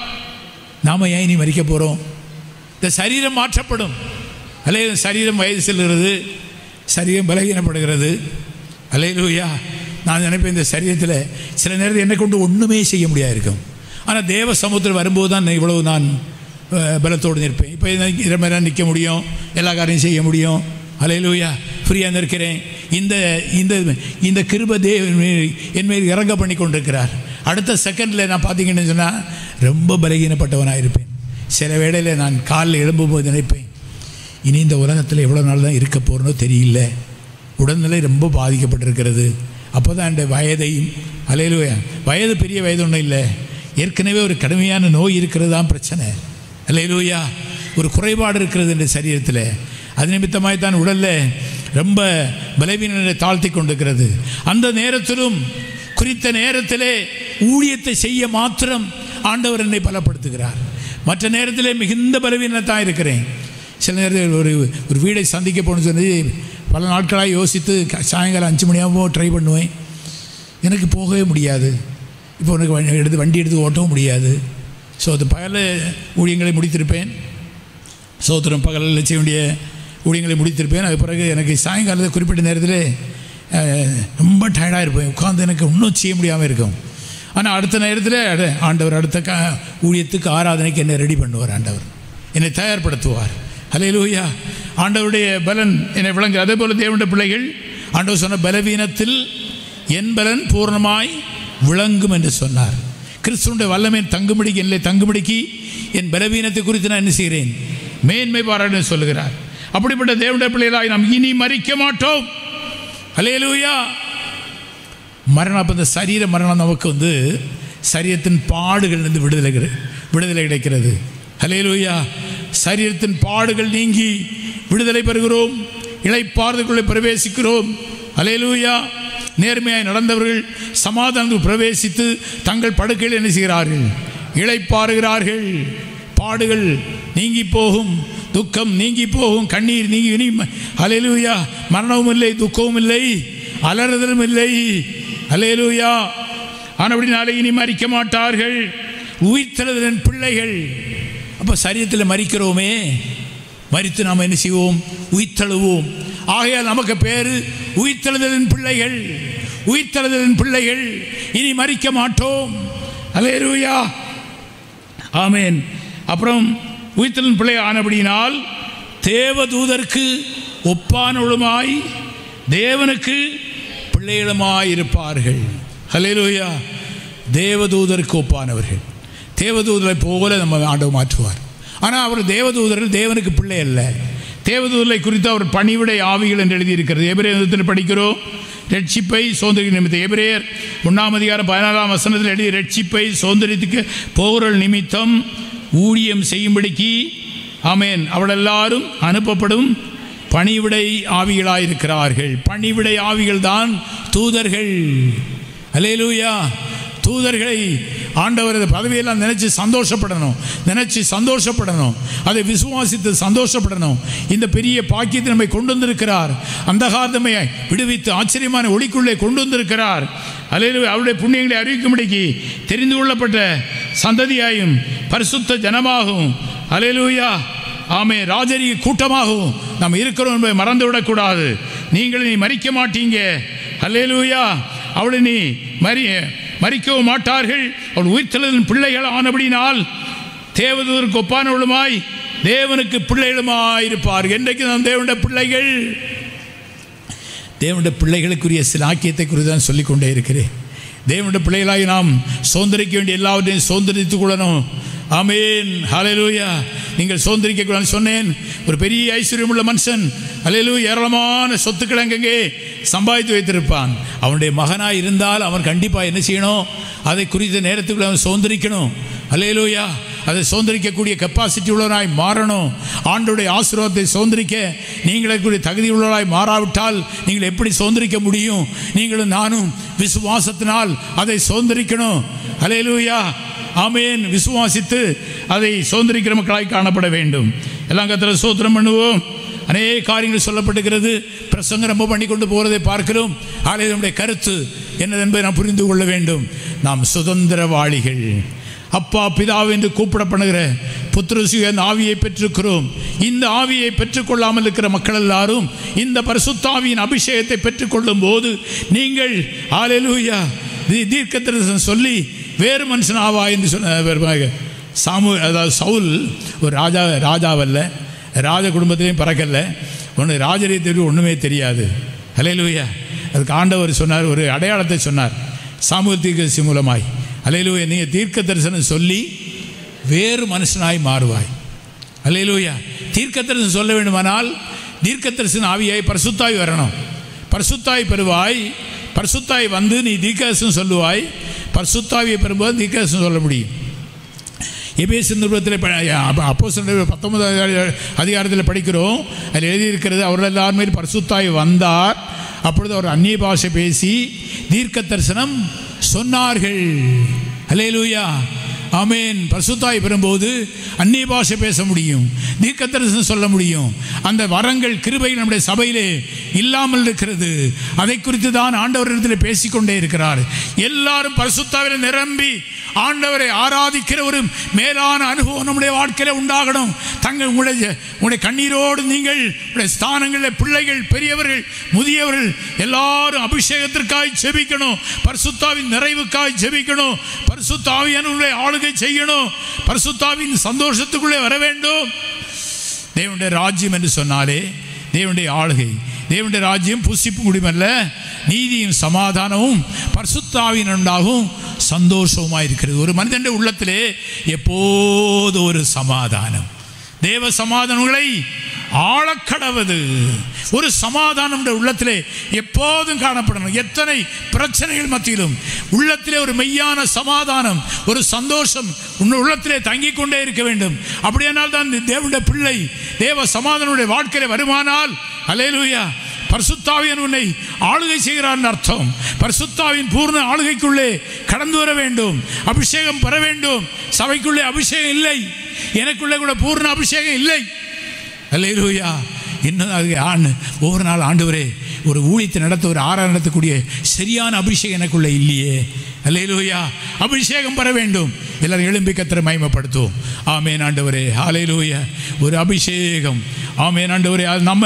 நாம ஏன் இனி மரிக்க போகிறோம்? இந்த சரீரம் மாற்றப்படும். ஹல்லேலூயா. சரீரம் வயது செல்கிறது, சரீரம் பலகீனப்படுகிறது. ஹல்லேலூயா. நான் நினைப்பேன் இந்த சரீரத்தில் சில நேரத்தில் என்னை கொண்டு ஒன்றுமே செய்ய முடியாது இருக்கும். ஆனால் தேவ சமூகத்தில் வரும்போது தான் இவ்வளவு நான் பலத்தோடு நிற்பேன். இப்போ இதை மாதிரி நிற்க முடியும், எல்லா காரியம் செய்ய முடியும். ஹல்லேலூயா. ஃப்ரீயாக இருக்கிறேன். இந்த இந்த இந்த கிருபை என் மேல் இறங்க பண்ணி கொண்டிருக்கிறார். அடுத்த செகண்டில் நான் பார்த்தீங்கன்னு சொன்னால் ரொம்ப பலகீனப்பட்டவனாக இருப்பேன். சில வேளையில் நான் காலில் எழும்பும்போது நினைப்பேன், இனி இந்த உலகத்தில் எவ்வளோ நாள் தான் இருக்க போகிறனோ தெரியல. உடல்நிலை ரொம்ப பாதிக்கப்பட்டிருக்கிறது. அப்போ தான் இந்த வயதையும் ஹல்லேலூயா. வயது பெரிய வயது ஒன்றும் இல்லை, ஏற்கனவே ஒரு கடுமையான நோய் இருக்கிறது தான் பிரச்சனை. ஹல்லேலூயா. ஒரு குறைபாடு இருக்கிறது இந்த சரீரத்தில். அது நிமித்தமாய் தான் உடலில் ரொம்ப பலவீனத்தை தாழ்த்தி கொண்டிருக்கிறது. அந்த நேரத்திலும் குறித்த நேரத்திலே ஊழியத்தை செய்ய மாத்திரம் ஆண்டவர் என்னை பலப்படுத்துகிறார். மற்ற நேரத்திலே மிகுந்த பலவீனத்தான் இருக்கிறேன். சில நேரத்தில் ஒரு வீடை சந்திக்க போகணும்னு சொல்லி பல நாட்களாக யோசித்து சாயங்காலம் 5 மணியாகவும் ட்ரை பண்ணுவேன். எனக்கு போகவே முடியாது. இப்போ உனக்கு வண்டி எடுத்து ஓட்டவும் முடியாது. ஸோ அது பகலில் ஊழியங்களை முடித்திருப்பேன். சோத்திரம் பகலில் செய்ய வேண்டிய ஊழியங்களை முடித்திருப்பேன். அது பிறகு எனக்கு சாயங்காலத்தில் குறிப்பிட்ட நேரத்தில் ரொம்ப டயர்டாக இருப்பேன். உட்காந்து எனக்கு இன்னும் செய்ய முடியாமல் இருக்கும். ஆனால் அடுத்த நேரத்தில் ஆண்டவர் அடுத்த ஊழியத்துக்கு ஆராதனைக்கு என்னை ரெடி பண்ணுவார். ஆண்டவர் என்னை தயார்படுத்துவார். ஹல்லேலூயா. ஆண்டவருடைய பலன் என்னை விளங்கு. அதே போல் தேவனுடைய பிள்ளைகள் ஆண்டவர் சொன்ன பலவீனத்தில் என் பலன் பூர்ணமாய் விளங்கும் என்று சொன்னார். கிறிஸ்துவனுடைய வல்லமை தங்கும்படிக்கு இல்லை, தங்கும்படிக்கு என் பலவீனத்தை குறித்து நான் என்ன செய்கிறேன்? மேன்மை பாராட்டு சொல்லுகிறார். அப்படிப்பட்ட தேவனுடைய பிள்ளைகளாய் நாம் இனி மரிக்க மாட்டோம். ஹல்லேலூயா. மரணம், அப்போ இந்த சரீர மரணம் நமக்கு சரீரத்தின் பாடுகளிலிருந்து விடுதலை கிடைக்கிறது. ஹல்லேலூயா. சரீரத்தின் பாடுகள் நீங்கி விடுதலை பெறுகிறோம், இளைப்பாறுதலுக்குள்ளே பிரவேசிக்கிறோம். ஹல்லேலூயா. நேர்மையாய் நடந்தவர்கள் சமாதானத்தில் பிரவேசித்து தங்கள் படுக்கையில் என்ன செய்கிறார்கள்? இளைப்பாறுகிறார்கள். பாடுகள் நீங்கி போகும், துக்கம் நீங்கி போகும், கண்ணீர் நீங்கி இனி ஹல்லேலூயா மரணமும் இல்லை, துக்கமும் இல்லை, அலறுதலும் இல்லை. ஹல்லேலூயா. ஆனபடினாலே இனி மரிக்க மாட்டார்கள். உயிர்த்தெழுதலின் பிள்ளைகள். அப்போ சரீரத்தில் மரிக்கிறோமே, மரித்து நாம் என்ன செய்வோம்? உயிர்த்தெழுவோம். ஆகையால் நமக்கு பேரு உயிர்த்தெழுதலின் பிள்ளைகள். உயிர்த்தெழுதலின் பிள்ளைகள். இனி மரிக்க மாட்டோம். அல்லேலூயா, ஆமேன். அப்புறம் உயிர்த்தெழுதலின் பிள்ளை ஆனபடியினால் தேவதூதருக்கு ஒப்பானவளுமாய் தேவனுக்கு பிள்ளைகளுமாய் இருப்பார்கள். அல்லேலூயா, தேவதூதருக்கு ஒப்பானவர்கள். தேவதூதரை போல நம்ம ஆண்டவர் மாற்றுவார். ஆனால் அவர் தேவதூதர்கள் தேவனுக்கு பிள்ளை அல்ல. தேவதூதரை குறித்து அவர் பணிவிடை ஆவிகள் என்று எழுதியிருக்கிறது. எபிரேயத்தில் படிக்கிறோம். ரட்சிப்பை சுதந்திரிக்க நிமித்தம் எபிரேயர் 1:14 எழுதி ரட்சிப்பை சுதந்திரத்துக்கு போகிறல் நிமித்தம் ஊழியம் செய்யும்படிக்கு ஆமேன் அவள் எல்லாரும் அனுப்பப்படும் பணிவிடை ஆவிகளாயிருக்கிறார்கள். பணிவிடை ஆவிகள் தான் தூதர்கள். அல்லேலூயா, தூதர்களை ஆண்டவரது பதவியெல்லாம் நினைச்சு சந்தோஷப்படணும், அதை விசுவாசித்து சந்தோஷப்படணும். இந்த பெரிய பாக்கியத்தை நம்மை கொண்டு வந்திருக்கிறார். அந்தகாரத்தை விடுவித்து ஆச்சரியமான ஒளிக்குள்ளே கொண்டு வந்திருக்கிறார். அல்லேலூயா, அவருடைய புண்ணியங்களை அறிவிக்கும்படிக்கு தெரிந்து கொள்ளப்பட்ட சந்ததியாயும் பரிசுத்த ஜனமாகவும் அல்லேலூயா ஆமே ராஜரீக கூட்டமாகவும் நாம் இருக்கிறோம் என்பதை மறந்துவிடக்கூடாது. நீங்கள் நீ மரிக்க மாட்டீங்க. அல்லேலூயா, அவளை நீ மரிக்கவும் மாட்டார்கள். அவள் உயிர்த்தெழுதலின் பிள்ளைகள் ஆனபடினால் தேவதூதருக்கு ஒப்பானவளுமாய் தேவனுக்கு பிள்ளைகளுமாய் இருப்பார்கள். இன்றைக்கு நாம் தேவனுடைய பிள்ளைகள். தேவனுடைய பிள்ளைகளுக்குரிய சில ஆக்கியத்தை குறித்து தான் சொல்லிக்கொண்டே இருக்கிறேன். தேவனுடைய பிள்ளைகளாகி நாம் சுதந்திரிக்க வேண்டிய எல்லாவற்றையும் சுதந்திரித்துக் கொள்ளணும். ஆமேன், ஹல்லேலூயா. நீங்கள் சுதந்திரிக்க சொன்னேன். ஒரு பெரிய ஐஸ்வர்யமுள்ள மனுஷன் அல்லேலூயா ஏராளமான சொத்துக்கள் அங்கங்கே சம்பாதித்து வைத்திருப்பான். அவனுடைய மகனாக இருந்தால் அவன் கண்டிப்பாக என்ன செய்யணும்? அதை குறித்த நேரத்துக்குள்ள அவன் சுதந்திரிக்கணும். அல்லேலூயா, அதை சுதந்திரிக்கக்கூடிய கெப்பாசிட்டி உள்ளவராய் மாறணும். ஆண்டோடைய ஆசீர்வாதத்தை சுதந்திரிக்க நீங்களுடைய தகுதி உள்ளவராய் மாறாவிட்டால் நீங்கள் எப்படி சுதந்திரிக்க முடியும்? நீங்களும் நானும் விசுவாசத்தினால் அதை சுதந்திரிக்கணும். அல்லேலூயா, ஆமேன். விசுவாசித்து அதை சுதந்திரிக்கிற மக்களாய் காணப்பட வேண்டும். எல்லாம் கர்த்தரை ஸ்தோத்திரம் பண்ணுவோம். அநேக காரியங்கள் சொல்லப்பட்டிருக்கிறது. பிரசங்கம் ரொம்ப பண்ணி கொண்டு போகிறதை பார்க்கிறோம். ஆலய நம்முடைய கருத்து என்னது என்பதை நாம் புரிந்து கொள்ள வேண்டும். நாம் சுதந்திரவாளிகள். அப்பா பிதாவை என்று கூப்பிடப்படுகிற புத்திரசுய ஆவியை பெற்றிருக்கிறோம். இந்த ஆவியை பெற்றுக்கொள்ளாமல் இருக்கிற மக்கள் எல்லாரும் இந்த பரிசுத்தாவியின் அபிஷேகத்தை பெற்றுக்கொள்ளும் போது நீங்கள் அல்லேலூயா தீர்க்கதரிசனம் சொல்லி வேறு மனுஷன் ஆவா என்று சொன்ன அதாவது சவுல் ஒரு ராஜாவல்ல, ராஜ குடும்பத்திலையும் பிறக்கல, ஒன்று ராஜரீகத்தை ஒன்றுமே தெரியாது. அல்லேலூயா, அதுக்கு ஆண்டவர் சொன்னார், ஒரு அடையாளத்தை சொன்னார் சாமுவேல் தீர்க்கதரிசி மூலமாய். அல்லேலூயா, நீங்கள் தீர்க்க தரிசனம் சொல்லி வேறு மனுஷனாய் மாறுவாய். அல்லேலூயா, தீர்க்க தரிசனம் சொல்ல வேண்டுமானால் தீர்க்க தரிசன ஆவியாய் பரிசுத்தாய் வரணும். பரிசுத்தாய் பெறுவாய். பரிசுத்தாய் வந்து நீ தீர்க்கதரிசனம் சொல்லுவாய். பரிசுத்தாவியை பெறும்போது தீர்க்கதரிசனம் சொல்ல முடியும். எபேசியர் நிருபத்தில் அப்போஸ்தலர் 19 படிக்கிறோம். அதில் எழுதியிருக்கிறது, அவர்கள் எல்லாருமே பரிசுத்தாய் வந்தார். அப்பொழுது அவர் அந்நிய பாஷை பேசி தீர்க்க தரிசனம் சொன்னார்கள். அல்லேலூயா, ஆமேன். பரிசுத்தாய் பெறும்போது அந்நிய பாஷை பேச முடியும், தீர்க்க தரிசனம் சொல்ல முடியும். அந்த வரங்கள் கிருபைகள் நம்முடைய சபையிலே இல்லாமல் இருக்கிறது. அதை குறித்து தான் ஆண்டவரிடத்தில் பேசிக்கொண்டே இருக்கிறார். எல்லாரும் பரிசுத்தாவிலே நிரம்பி ஆண்டவரை ஆராதிக்கிற ஒரு மேலான அனுபவம் நம்முடைய வாழ்க்கையில் உண்டாகணும். உங்களுடைய கண்ணீரோடு நீங்கள் உங்களுடைய ஸ்தானங்களில் பிள்ளைகள், பெரியவர்கள், முதியவர்கள் எல்லாரும் அபிஷேகத்திற்காய் ஜெபிக்கணும். பரிசுத்தாவின் நிறைவுக்காய் ஜெபிக்கணும். பரிசுத்தாவியானவர்களை ஆளுகை செய்யணும். பரிசுத்தாவின் சந்தோஷத்துக்குள்ளே வர வேண்டும். தேவனுடைய ராஜ்யம் என்று சொன்னாலே தேவனுடைய ஆளுகை. தேவனுடைய ராஜ்யம் புசிப்பு குடிமல்ல, நீதியும் சமாதானமும் பரிசுத்தாவின் உண்டாகும் சந்தோஷமாக இருக்கிறது. ஒரு மனிதனுடைய உள்ளத்திலே எப்போது ஒரு சமாதானம், தேவ சமாதானங்களை ஆழக்கடவது ஒரு சமாதானம் உள்ளத்திலே எப்போதும் காணப்படணும். எத்தனை பிரச்சனைகள் மத்தியிலும் உள்ளத்திலே ஒரு மெய்யான சமாதானம், ஒரு சந்தோஷம் உன்னுடைய உள்ளத்திலே தங்கிக் கொண்டே இருக்க வேண்டும். அப்படியானால் தான் தேவனுடைய பிள்ளை தேவ சமாதானுடைய வாழ்க்கையில வருமானால் அல்லேலூயா பரிசுத்தாவியன் உன்னை ஆளுகை செய்கிறான் அர்த்தம். பரிசுத்தாவின் பூர்ண ஆளுகைக்குள்ளே கடந்து வர வேண்டும். அபிஷேகம் பெற வேண்டும். சபைக்குள்ளே அபிஷேகம் இல்லை, எனக்குள்ளே கூட பூர்ண அபிஷேகம் இல்லை. அல்லேலூயா. இன்னும் ஒவ்வொரு நாள் ஆண்டவரே ஒரு ஊழியத்தை நடத்த, ஒரு ஆராதனை நடத்தக்கூடிய சரியான அபிஷேகம் எனக்குள்ளே இல்லையே. அல்லேலூயா, அபிஷேகம் பெற வேண்டும். எல்லாரும் எழும்பி கர்த்தரை மகிமைப்படுத்துவோம். ஆமென் ஆண்டவரே, அல்லேலூயா. ஒரு அபிஷேகம். ஆமென் ஆண்டவரே. அது நம்ம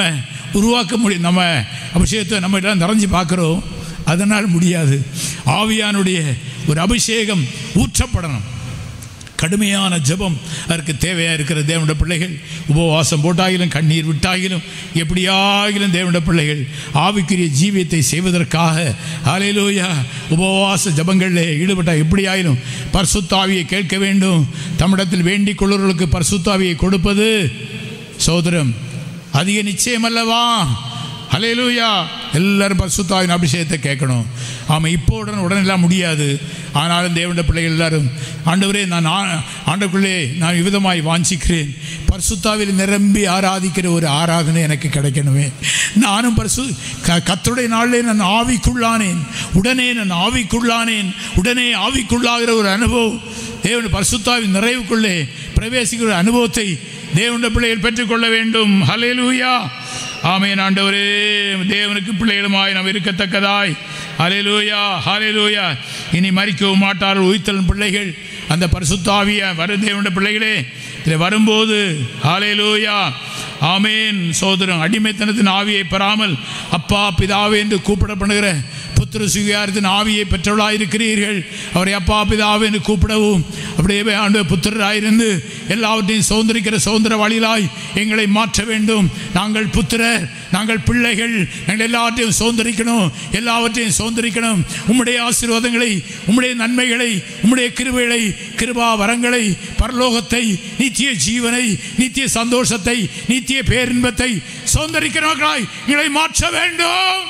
உருவாக்க முடியும். நம்ம அபிஷேகத்தை நம்ம எல்லாம் நிறைஞ்சு பார்க்குறோம், அதனால் முடியாது. ஆவியானுடைய ஒரு அபிஷேகம் ஊற்றப்படணும். கடுமையான ஜெபம் அதற்கு தேவையாக இருக்கிற தேவனுடைய பிள்ளைகள் உபவாசம் போட்டாகிலும் கண்ணீர் விட்டாகிலும் எப்படியாகிலும் தேவனுடைய பிள்ளைகள் ஆவிக்குரிய ஜீவியத்தை செய்வதற்காக ஹல்லேலூயா உபவாச ஜெபங்களில் ஈடுபட்டால் எப்படியாயிலும் பரிசுத்த ஆவியை கேட்க வேண்டும். தம்மிடத்தில் வேண்டிக் கொள்ளுவர்களுக்கு பரிசுத்த ஆவியை கொடுப்பது சோதரம் அதிக நிச்சயம் அல்லவா? ஹல்லேலூயா. எல்லாரும் பரிசுத்த ஆவியின் அபிஷேகத்தை கேட்கணும். ஆமாம், இப்போ உடனெல்லாம் முடியாது. ஆனாலும் தேவனுடைய பிள்ளைகள் எல்லாரும் ஆண்டவரே நான் ஆண்டவருக்குள்ளே நான் விதமாய் வாஞ்சிக்கிறேன், பரிசுத்த ஆவியில் நிரம்பி ஆராதிக்கிற ஒரு ஆராதனை எனக்கு கிடைக்கணுமே. நானும் கர்த்தருடைய நாளிலே நான் ஆவிக்குள்ளானேன், உடனே நான் ஆவிக்குள்ளானேன், உடனே ஆவிக்குள்ளாகிற ஒரு அனுபவம், தேவனுடைய பரிசுத்த ஆவியின் நிறைவுக்குள்ளே பிரவேசிக்கிற அனுபவத்தை தேவனுடைய பிள்ளைகள் பெற்றுக்கொள்ள வேண்டும். ஹல்லேலூயா. ஆமென். ஆண்டவரே, தேவனுக்கு பிள்ளைகளுமாய் நாம் இருக்கத்தக்கதாய் ஹல்லேலூயா ஹல்லேலூயா. இனி மரிக்கவும் மாட்டார்கள் உயிர்த்தெழும் பிள்ளைகள் அந்த பரிசுத்த ஆவிய வரும் தேவனுடைய பிள்ளைகளே இதில் வரும்போது ஹல்லேலூயா ஆமென். சோதரன் அடிமைத்தனத்தின் ஆவியை பெறாமல் அப்பா பிதாவே என்று கூப்பிடப்படுகிற புத்திர சுவிகாரத்தின் ஆவியை பெற்றவர்களாக இருக்கிறீர்கள். அவரை அப்பா பிதாவே என்று கூப்பிடவும் அப்படியே ஆண்டு புத்திரராயிருந்து எல்லாவற்றையும் சுதந்திரிக்கிற சுதந்திரவாளிகளாய் எங்களை மாற்ற வேண்டும். நாங்கள் புத்திரர், நாங்கள் பிள்ளைகள், நாங்கள் எல்லாவற்றையும் சுதந்திரிக்கணும், எல்லாவற்றையும் சுதந்திரிக்கணும். உம்முடைய ஆசீர்வாதங்களை, உம்முடைய நன்மைகளை, உம்முடைய கிருபைகளை, கிருபா வரங்களை, பரலோகத்தை, நித்திய ஜீவனை, நித்திய சந்தோஷத்தை, நித்திய பேரின்பத்தை சுதந்திரிக்கிறவர்களாய் எங்களை மாற்ற வேண்டும்.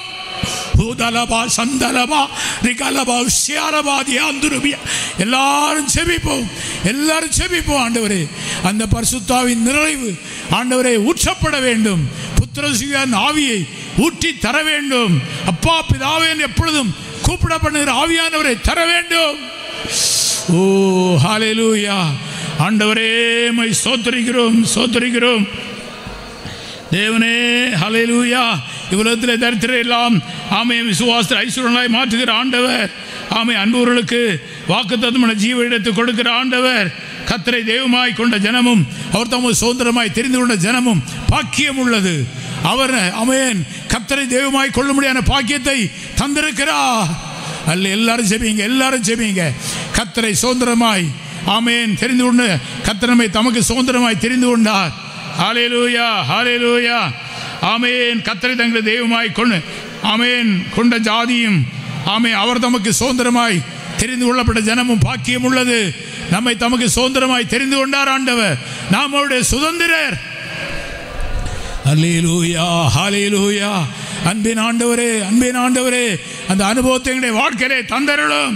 எல்லாரும் செபிப்போம், எல்லாரும் செபிப்போம். ஆண்டவரே, அந்த பரிசுத்த ஆவியின் நிறைவு ஆண்டவரே ஊற்றப்பட வேண்டும். புத்திர சுவிகாரத்தின் ஆவியை ஊற்றி தர வேண்டும். அப்பா பிதாவே எப்பொழுதும் கூப்பிடப்படுகிற ஆவியானவரை தர வேண்டும். ஓ ஹல்லேலூயா. ஆண்டவரே மை ஸ்தோத்திரிக்கிறோம், ஸ்தோத்திரிக்கிறோம் தேவனே. ஹல்லேலூயா. இவ்வுலகத்தில் தரித்திரம் எல்லாம் ஆமை விசுவாசத்தை ஐஸ்வர்யங்களாய் மாற்றுகிற ஆண்டவர், ஆமை அன்புகளுக்கு வாக்குத்தத்தமான ஜீவ இடத்தை கொடுக்கிற ஆண்டவர், கர்த்தரை தெய்வமாய் கொண்ட ஜனமும் அவர் தமது சுதந்திரமாய் தெரிந்து கொண்ட ஜனமும் பாக்கியம் உள்ளது. அவர் ஆமென் கர்த்தரை தெய்வமாய் கொள்ள முடியாத பாக்கியத்தை தந்திருக்கிறார். அல்ல எல்லாரும் செபிங்க, எல்லாரும் செபிங்க. கர்த்தரை சுதந்திரமாய் ஆமென் தெரிந்து கொண்டு கர்த்தரை தமக்கு சுதந்திரமாய் தெரிந்து கொண்டார். ஹல்லேலூயா ஹல்லேலூயா ஆமென். கர்த்தரை தங்களை தெய்வமாய் கொண்டு ஆமென் கொண்ட ஜாதியும் ஆமென் அவர் தமக்கு சுதந்திரமாய் தெரிந்து கொள்ளப்பட்ட ஜனமும் பாக்கியம் உள்ளது. நம்மை தமக்கு சுதந்திரமாய் தெரிந்து கொண்டார் ஆண்டவர், நாம் அவருடைய சுதந்திரர். ஹல்லேலூயா ஹல்லேலூயா. அன்பின் ஆண்டவரே, அன்பின் ஆண்டவரே, அந்த அனுபவத்தை எங்களுடைய வாழ்க்கையிலே தந்தருளும்.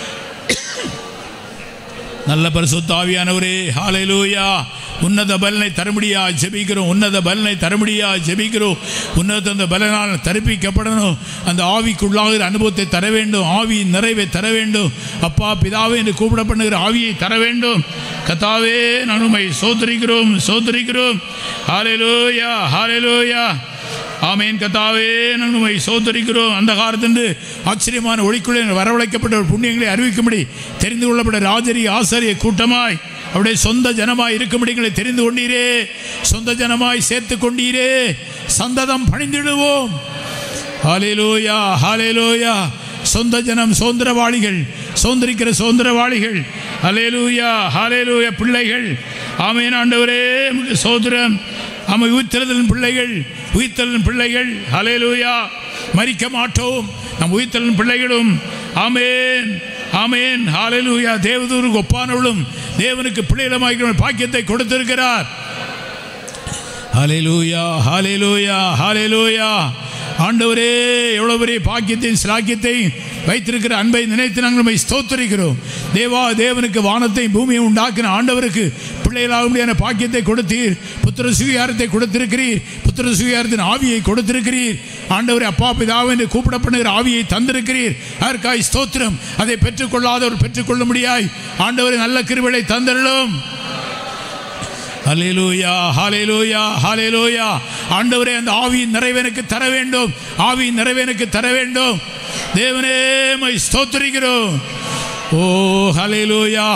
நல்ல பரிசுத்த ஆவியானவரே ஹல்லேலூயா. உன்னத பலனை தரும்படியா ஜெபிக்கிறோம், உன்னத பலனை தரும்படியா ஜெபிக்கிறோம். உன்னத பலனால் தரிப்பிக்கப்படணும். அந்த ஆவிக்குள்ளாகிற அனுபவத்தை தர வேண்டும், ஆவியின் நிறைவை தர வேண்டும். அப்பா பிதாவே என்று கூப்பிடப்படுகிற ஆவியை தர வேண்டும். கர்த்தாவே நான் உம்மை ஸ்தோத்திரிக்கிறோம், ஸ்தோத்திரிக்கிறோம். ஹல்லேலூயா ஹல்லேலூயா ஆமென். கர்த்தாவே நான் உம்மை ஸ்தோத்திரிக்கிறோம். அந்த காலத்திலிருந்து ஆச்சரியமான ஒளிக்குள்ளே வரவழைக்கப்பட்ட புண்ணியங்களை அறிவிக்கும்படி தெரிந்து கொள்ளப்பட்ட ராஜரி ஆசாரிய கூட்டமாய் அவருடைய சொந்த ஜனமாய் இருக்கும்படிகளை தெரிந்து கொண்டீரே, சொந்த ஜனமாய் சேர்த்து கொண்டீரே. சந்ததம் பணிந்திடுவோம். ஹல்லேலூயா ஹல்லேலூயா. சொந்த ஜனம் சுதந்திரவாளிகள், சுதந்திரிக்கிற சுதந்திரவாளிகள். ஹல்லேலூயா ஹல்லேலூயா. பிள்ளைகள் ஆமென். ஆண்டவரே சோதரம் ஆமை உயிர்த்தெழுதலின் பிள்ளைகள், உயிர்த்தெழுதலின் பிள்ளைகள். ஹல்லேலூயா. மரிக்க மாட்டோம், நம் உயிர்த்தெழுதலின் பிள்ளைகளும் ஆமென் ஆமென். ஹல்லேலூயா. தேவதூருக்கு ஒப்பானவளும் தேவனுக்கு பிள்ளைகளுமாய் பாக்கியத்தை கொடுத்திருக்கிறார். ஹல்லேலூயா ஹல்லேலூயா ஹல்லேலூயா. ஆண்டவரே எவ்வளவு பெரிய பாக்கியத்தையும் சிலாக்கியத்தை வைத்திருக்கிற அன்பை நினைத்து நாங்கள் ஸ்தோத்திரிக்கிறோம். தேவனுக்கு வானத்தையும் பூமியை உண்டாக்கின ஆண்டவருக்கு பிள்ளைகளாக முடியாத பாக்கியத்தை கொடுத்தீர். புத்திர சுவிகாரத்தை கொடுத்திருக்கிறீர், புத்திர சுவிகாரத்தின் ஆவியை கொடுத்திருக்கிறீர். ஆண்டவரே அப்பா பிதாவே என்று கூப்பிடப்படுகிற ஆவியை தந்திருக்கிறீர். அதற்காய் ஸ்தோத்திரம். அதை பெற்றுக்கொள்ளாதவர் பெற்றுக்கொள்ள முடியாய் ஆண்டவரே நல்ல கிருபையை தந்தருளும். ஹல்லேலூயா ஹல்லேலூயா ஹல்லேலூயா. ஆண்டவரே அந்த ஆவியின் நிறைவேனுக்கு தர வேண்டும், ஆவியின் நிறைவேனுக்கு தர வேண்டும். தேவனே மை ஸ்தோத்திரிக்கிறோம். ஓ ஹல்லேலூயா.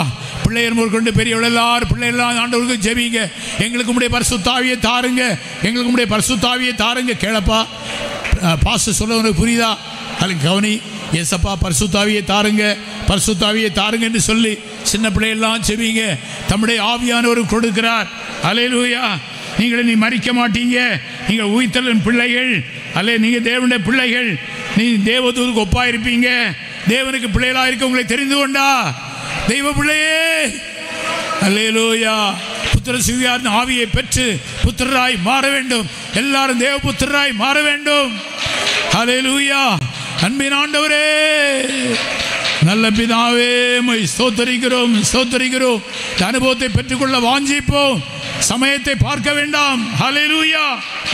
பிள்ளைகள் முதற்கொண்டு பெரியவர்கள் எல்லாரும் பிள்ளைகள் எல்லாம் ஆண்டவருக்கு ஜெபிங்க. எங்களுக்கு உம்முடைய பரிசுத்த ஆவியை தாருங்க, எங்களுக்கு உம்முடைய பரிசுத்த ஆவியை தாருங்க. கேளப்பா, பாஸ்டர் சொல்ல உனக்கு புரியுதா? அதுக்கு கவனி. ஏசப்பா பரிசுத்த ஆவியை தாருங்க, பரிசுத்த ஆவியை தாருங்க என்று சொல்லி சின்ன பிள்ளைகள்லாம் ஜெபிங்க. தம்முடைய ஆவியானவர் கொடுக்கிறார். அல்லேலூயா. நீங்களே நீ மறிக்க மாட்டீங்க, நீங்கள் உயிர்த்தலின் பிள்ளைகள். அல்லே, நீங்கள் தேவனுடைய பிள்ளைகள். நீ தேவதூருக்கு ஒப்பாயிருப்பீங்க. தேவனுக்கு பிள்ளைகளாக இருக்க உங்களை தெரிந்து கொண்டா தெய்வ பிள்ளையே. அல்லேலூயா. புத்திர சிவியாரின் ஆவியை பெற்று புத்திரராய் மாற வேண்டும். எல்லாரும் தேவ புத்திரராய் மாற வேண்டும். அல்லேலூயா. அன்பின் ஆண்டவரே, நல்ல பிதாவே, உம்மை ஸ்தோத்திரிக்கிறோம், ஸ்தோத்திரிக்கிறோம். இந்த அனுபவத்தை பெற்றுக்கொள்ள வாஞ்சிப்போம். சமயத்தை பார்க்க வேண்டாம். ஹல்லேலூயா.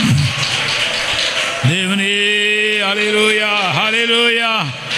தேவனே, ஹல்லேலூயா, ஹல்லேலூயா.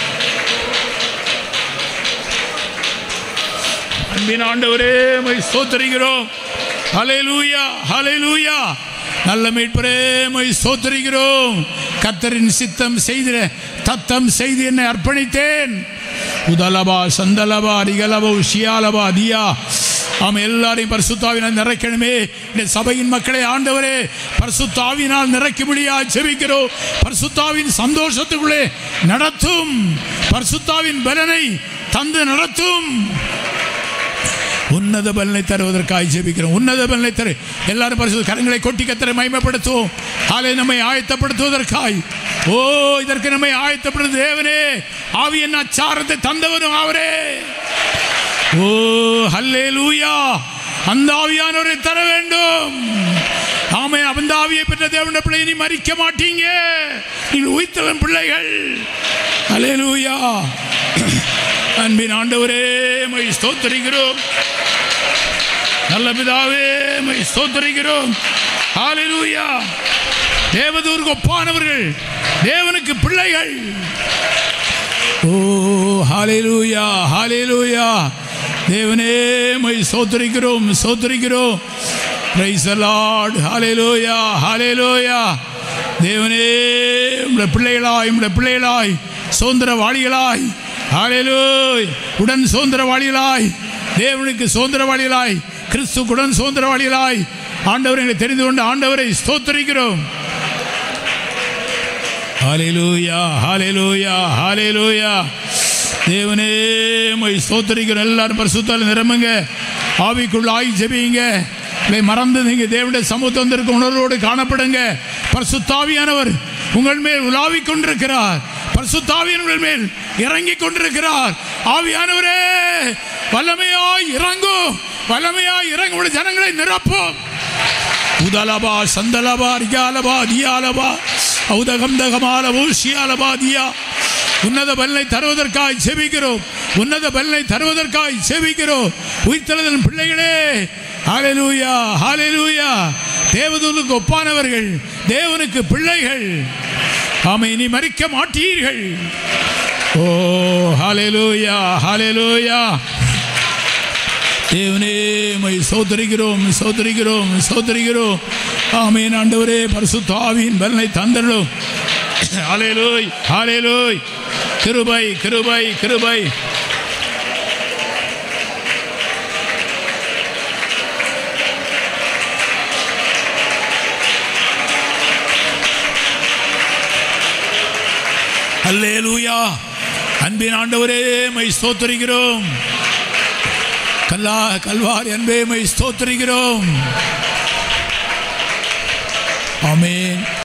அன்பின் ஆண்டவரே, உம்மை ஸ்தோத்திரிக்கிறோம். ஹல்லேலூயா, ஹல்லேலூயா. நல்ல மீட்பரே, உம்மை ஸ்தோத்திரிக்கிறோம். கர்த்தரின் சித்தம் செய்து தத்தம் செய்து என்னை அர்ப்பணித்தேன். உதலபா சந்தலபா ரிகலபா உஷியாலபா தியா. ஆம், எல்லாரையும் பரிசுத்தாவினால் நிறைக்கணுமே. இந்த சபையின் மக்களை ஆண்டவரே பரிசுத்தாவினால் நிறைக்கும்படியா ஜெபிக்கிறோம். பரிசுத்தாவின் சந்தோஷத்துக்குள்ளே நடத்தும், பரிசுத்தாவின் பலனை தந்து நடத்தும். உன்னத பலனை தருவதற்காக ஜெபிக்கிறோம். உன்னத பலனை தரு. எல்லாரும் பரிசுத்த கரங்களை கொட்டி கர்த்தரை மகிமைப்படுத்துவோம். ஆலை நம்மை ஆயத்தப்படுத்துவதற்காய். ஓ, இதற்கு நம்மை ஆயத்தப்படுத்த தேவனே, ஆவியின் அச்சாரத்தை தந்தவரும் அவரே. ஓ, ஹல்லேலூயா. அந்த ஆவியானவரை தர வேண்டும். ஆமே, அந்த ஆவியை பெற்ற தேவனுடைய பிள்ளை நீ மறிக்க மாட்டீங்க. நீங்கள் உயிர்த்தெழும் பிள்ளைகள். ஹல்லேலூயா. அன்பின் ஆண்டவரே, உம்மை ஸ்தோத்திரிக்கிறோம். நல்ல பிதாவே, உம்மை ஸ்தோத்திரிக்கிறோம். ஹல்லேலூயா. தேவதூருக்கு ஒப்பானவர்கள், தேவனுக்கு பிள்ளைகள். ஓ, ஹல்லேலூயா, ஹல்லேலூயா. தேவனே, உம்மை ஸ்தோத்திரிக்கிறோம், ஸ்தோத்திரிக்கிறோம். Praise the lord. ஹல்லேலூயா, ஹல்லேலூயா. தேவனே, உம்முடைய பிள்ளைகளாய், உம்முடைய பிள்ளைகளாய், சுதந்திரவாளிகளாய், ஹல்லேலூயா, உடன் சுதந்திரவாளிகளாய், தேவனுக்கு சுதந்திரவாளிகளாய், கிறிஸ்துவுடன் சுதந்திரவாளிகளாய் ஆண்டவரை தெரிந்து கொண்டு ஆண்டவரை ஸ்தோத்திரிக்கிறோம். ஹல்லேலூயா, ஹல்லேலூயா, ஹல்லேலூயா. தேவனே, உம்மை ஸ்தோத்திரிக்கிறோம். எல்லாரும் பரிசுத்தால் நிரம்புங்க, ஆவிக்குள்ளாய் ஜெபிங்க. இதை மறந்து நீங்க தேவனுடைய சமூகத்தில் வந்திருக்க உணர்வோடு காணப்படுங்க. பரிசுத்தாவியானவர் உங்கள் மேல் உலாவிக் கொண்டிருக்கிறார். பரிசுத்தாவியானவர் மேல் இறங்கிக் கொண்டிருக்கிறார். ஆவியானவரே, வல்லமையாய் இறங்கும், வல்லமையாய் இறங்கும். ஜனங்களை நிரப்பும். உதலபா சந்தலபா ரிகாலபா தியாலபா ஔதகம்தகமாலபோ ஷியாலபா தியா. உன்னத பலனை தருவதற்காய் செபிக்கிறோம். உன்னத பலனை தருவதற்காய் செபிக்கிறோம். உயிர்த்தெழுதலின் பிள்ளைகளே, ஹல்லேலூயா, ஹல்லேலூயா. தேவதூருக்கு ஒப்பானவர்கள், தேவனுக்கு பிள்ளைகள். ஆமை, இனி மறிக்க மாட்டீர்கள். ஓ, ஹல்லேலூயா, ஹல்லேலூயா. தேவனே, உம்மை ஸ்தோத்திரிக்கிறோம், ஸ்தோத்திரிக்கிறோம், ஸ்தோத்திரிக்கிறோம். ஆமென். ஆண்டவரே, பரிசுத்த ஆவியின் பலனை தந்தருளும். ஹல்லேலூயா, ஹல்லேலூயா. கிருபை, கிருபை, கிருபை. அல்லேலூயா. அன்பின் ஆண்டவரே, உம்மை ஸ்தோத்திரிக்கிறோம். கல்வாரி அன்பே, உம்மை ஸ்தோத்திரிக்கிறோம். ஆமென்.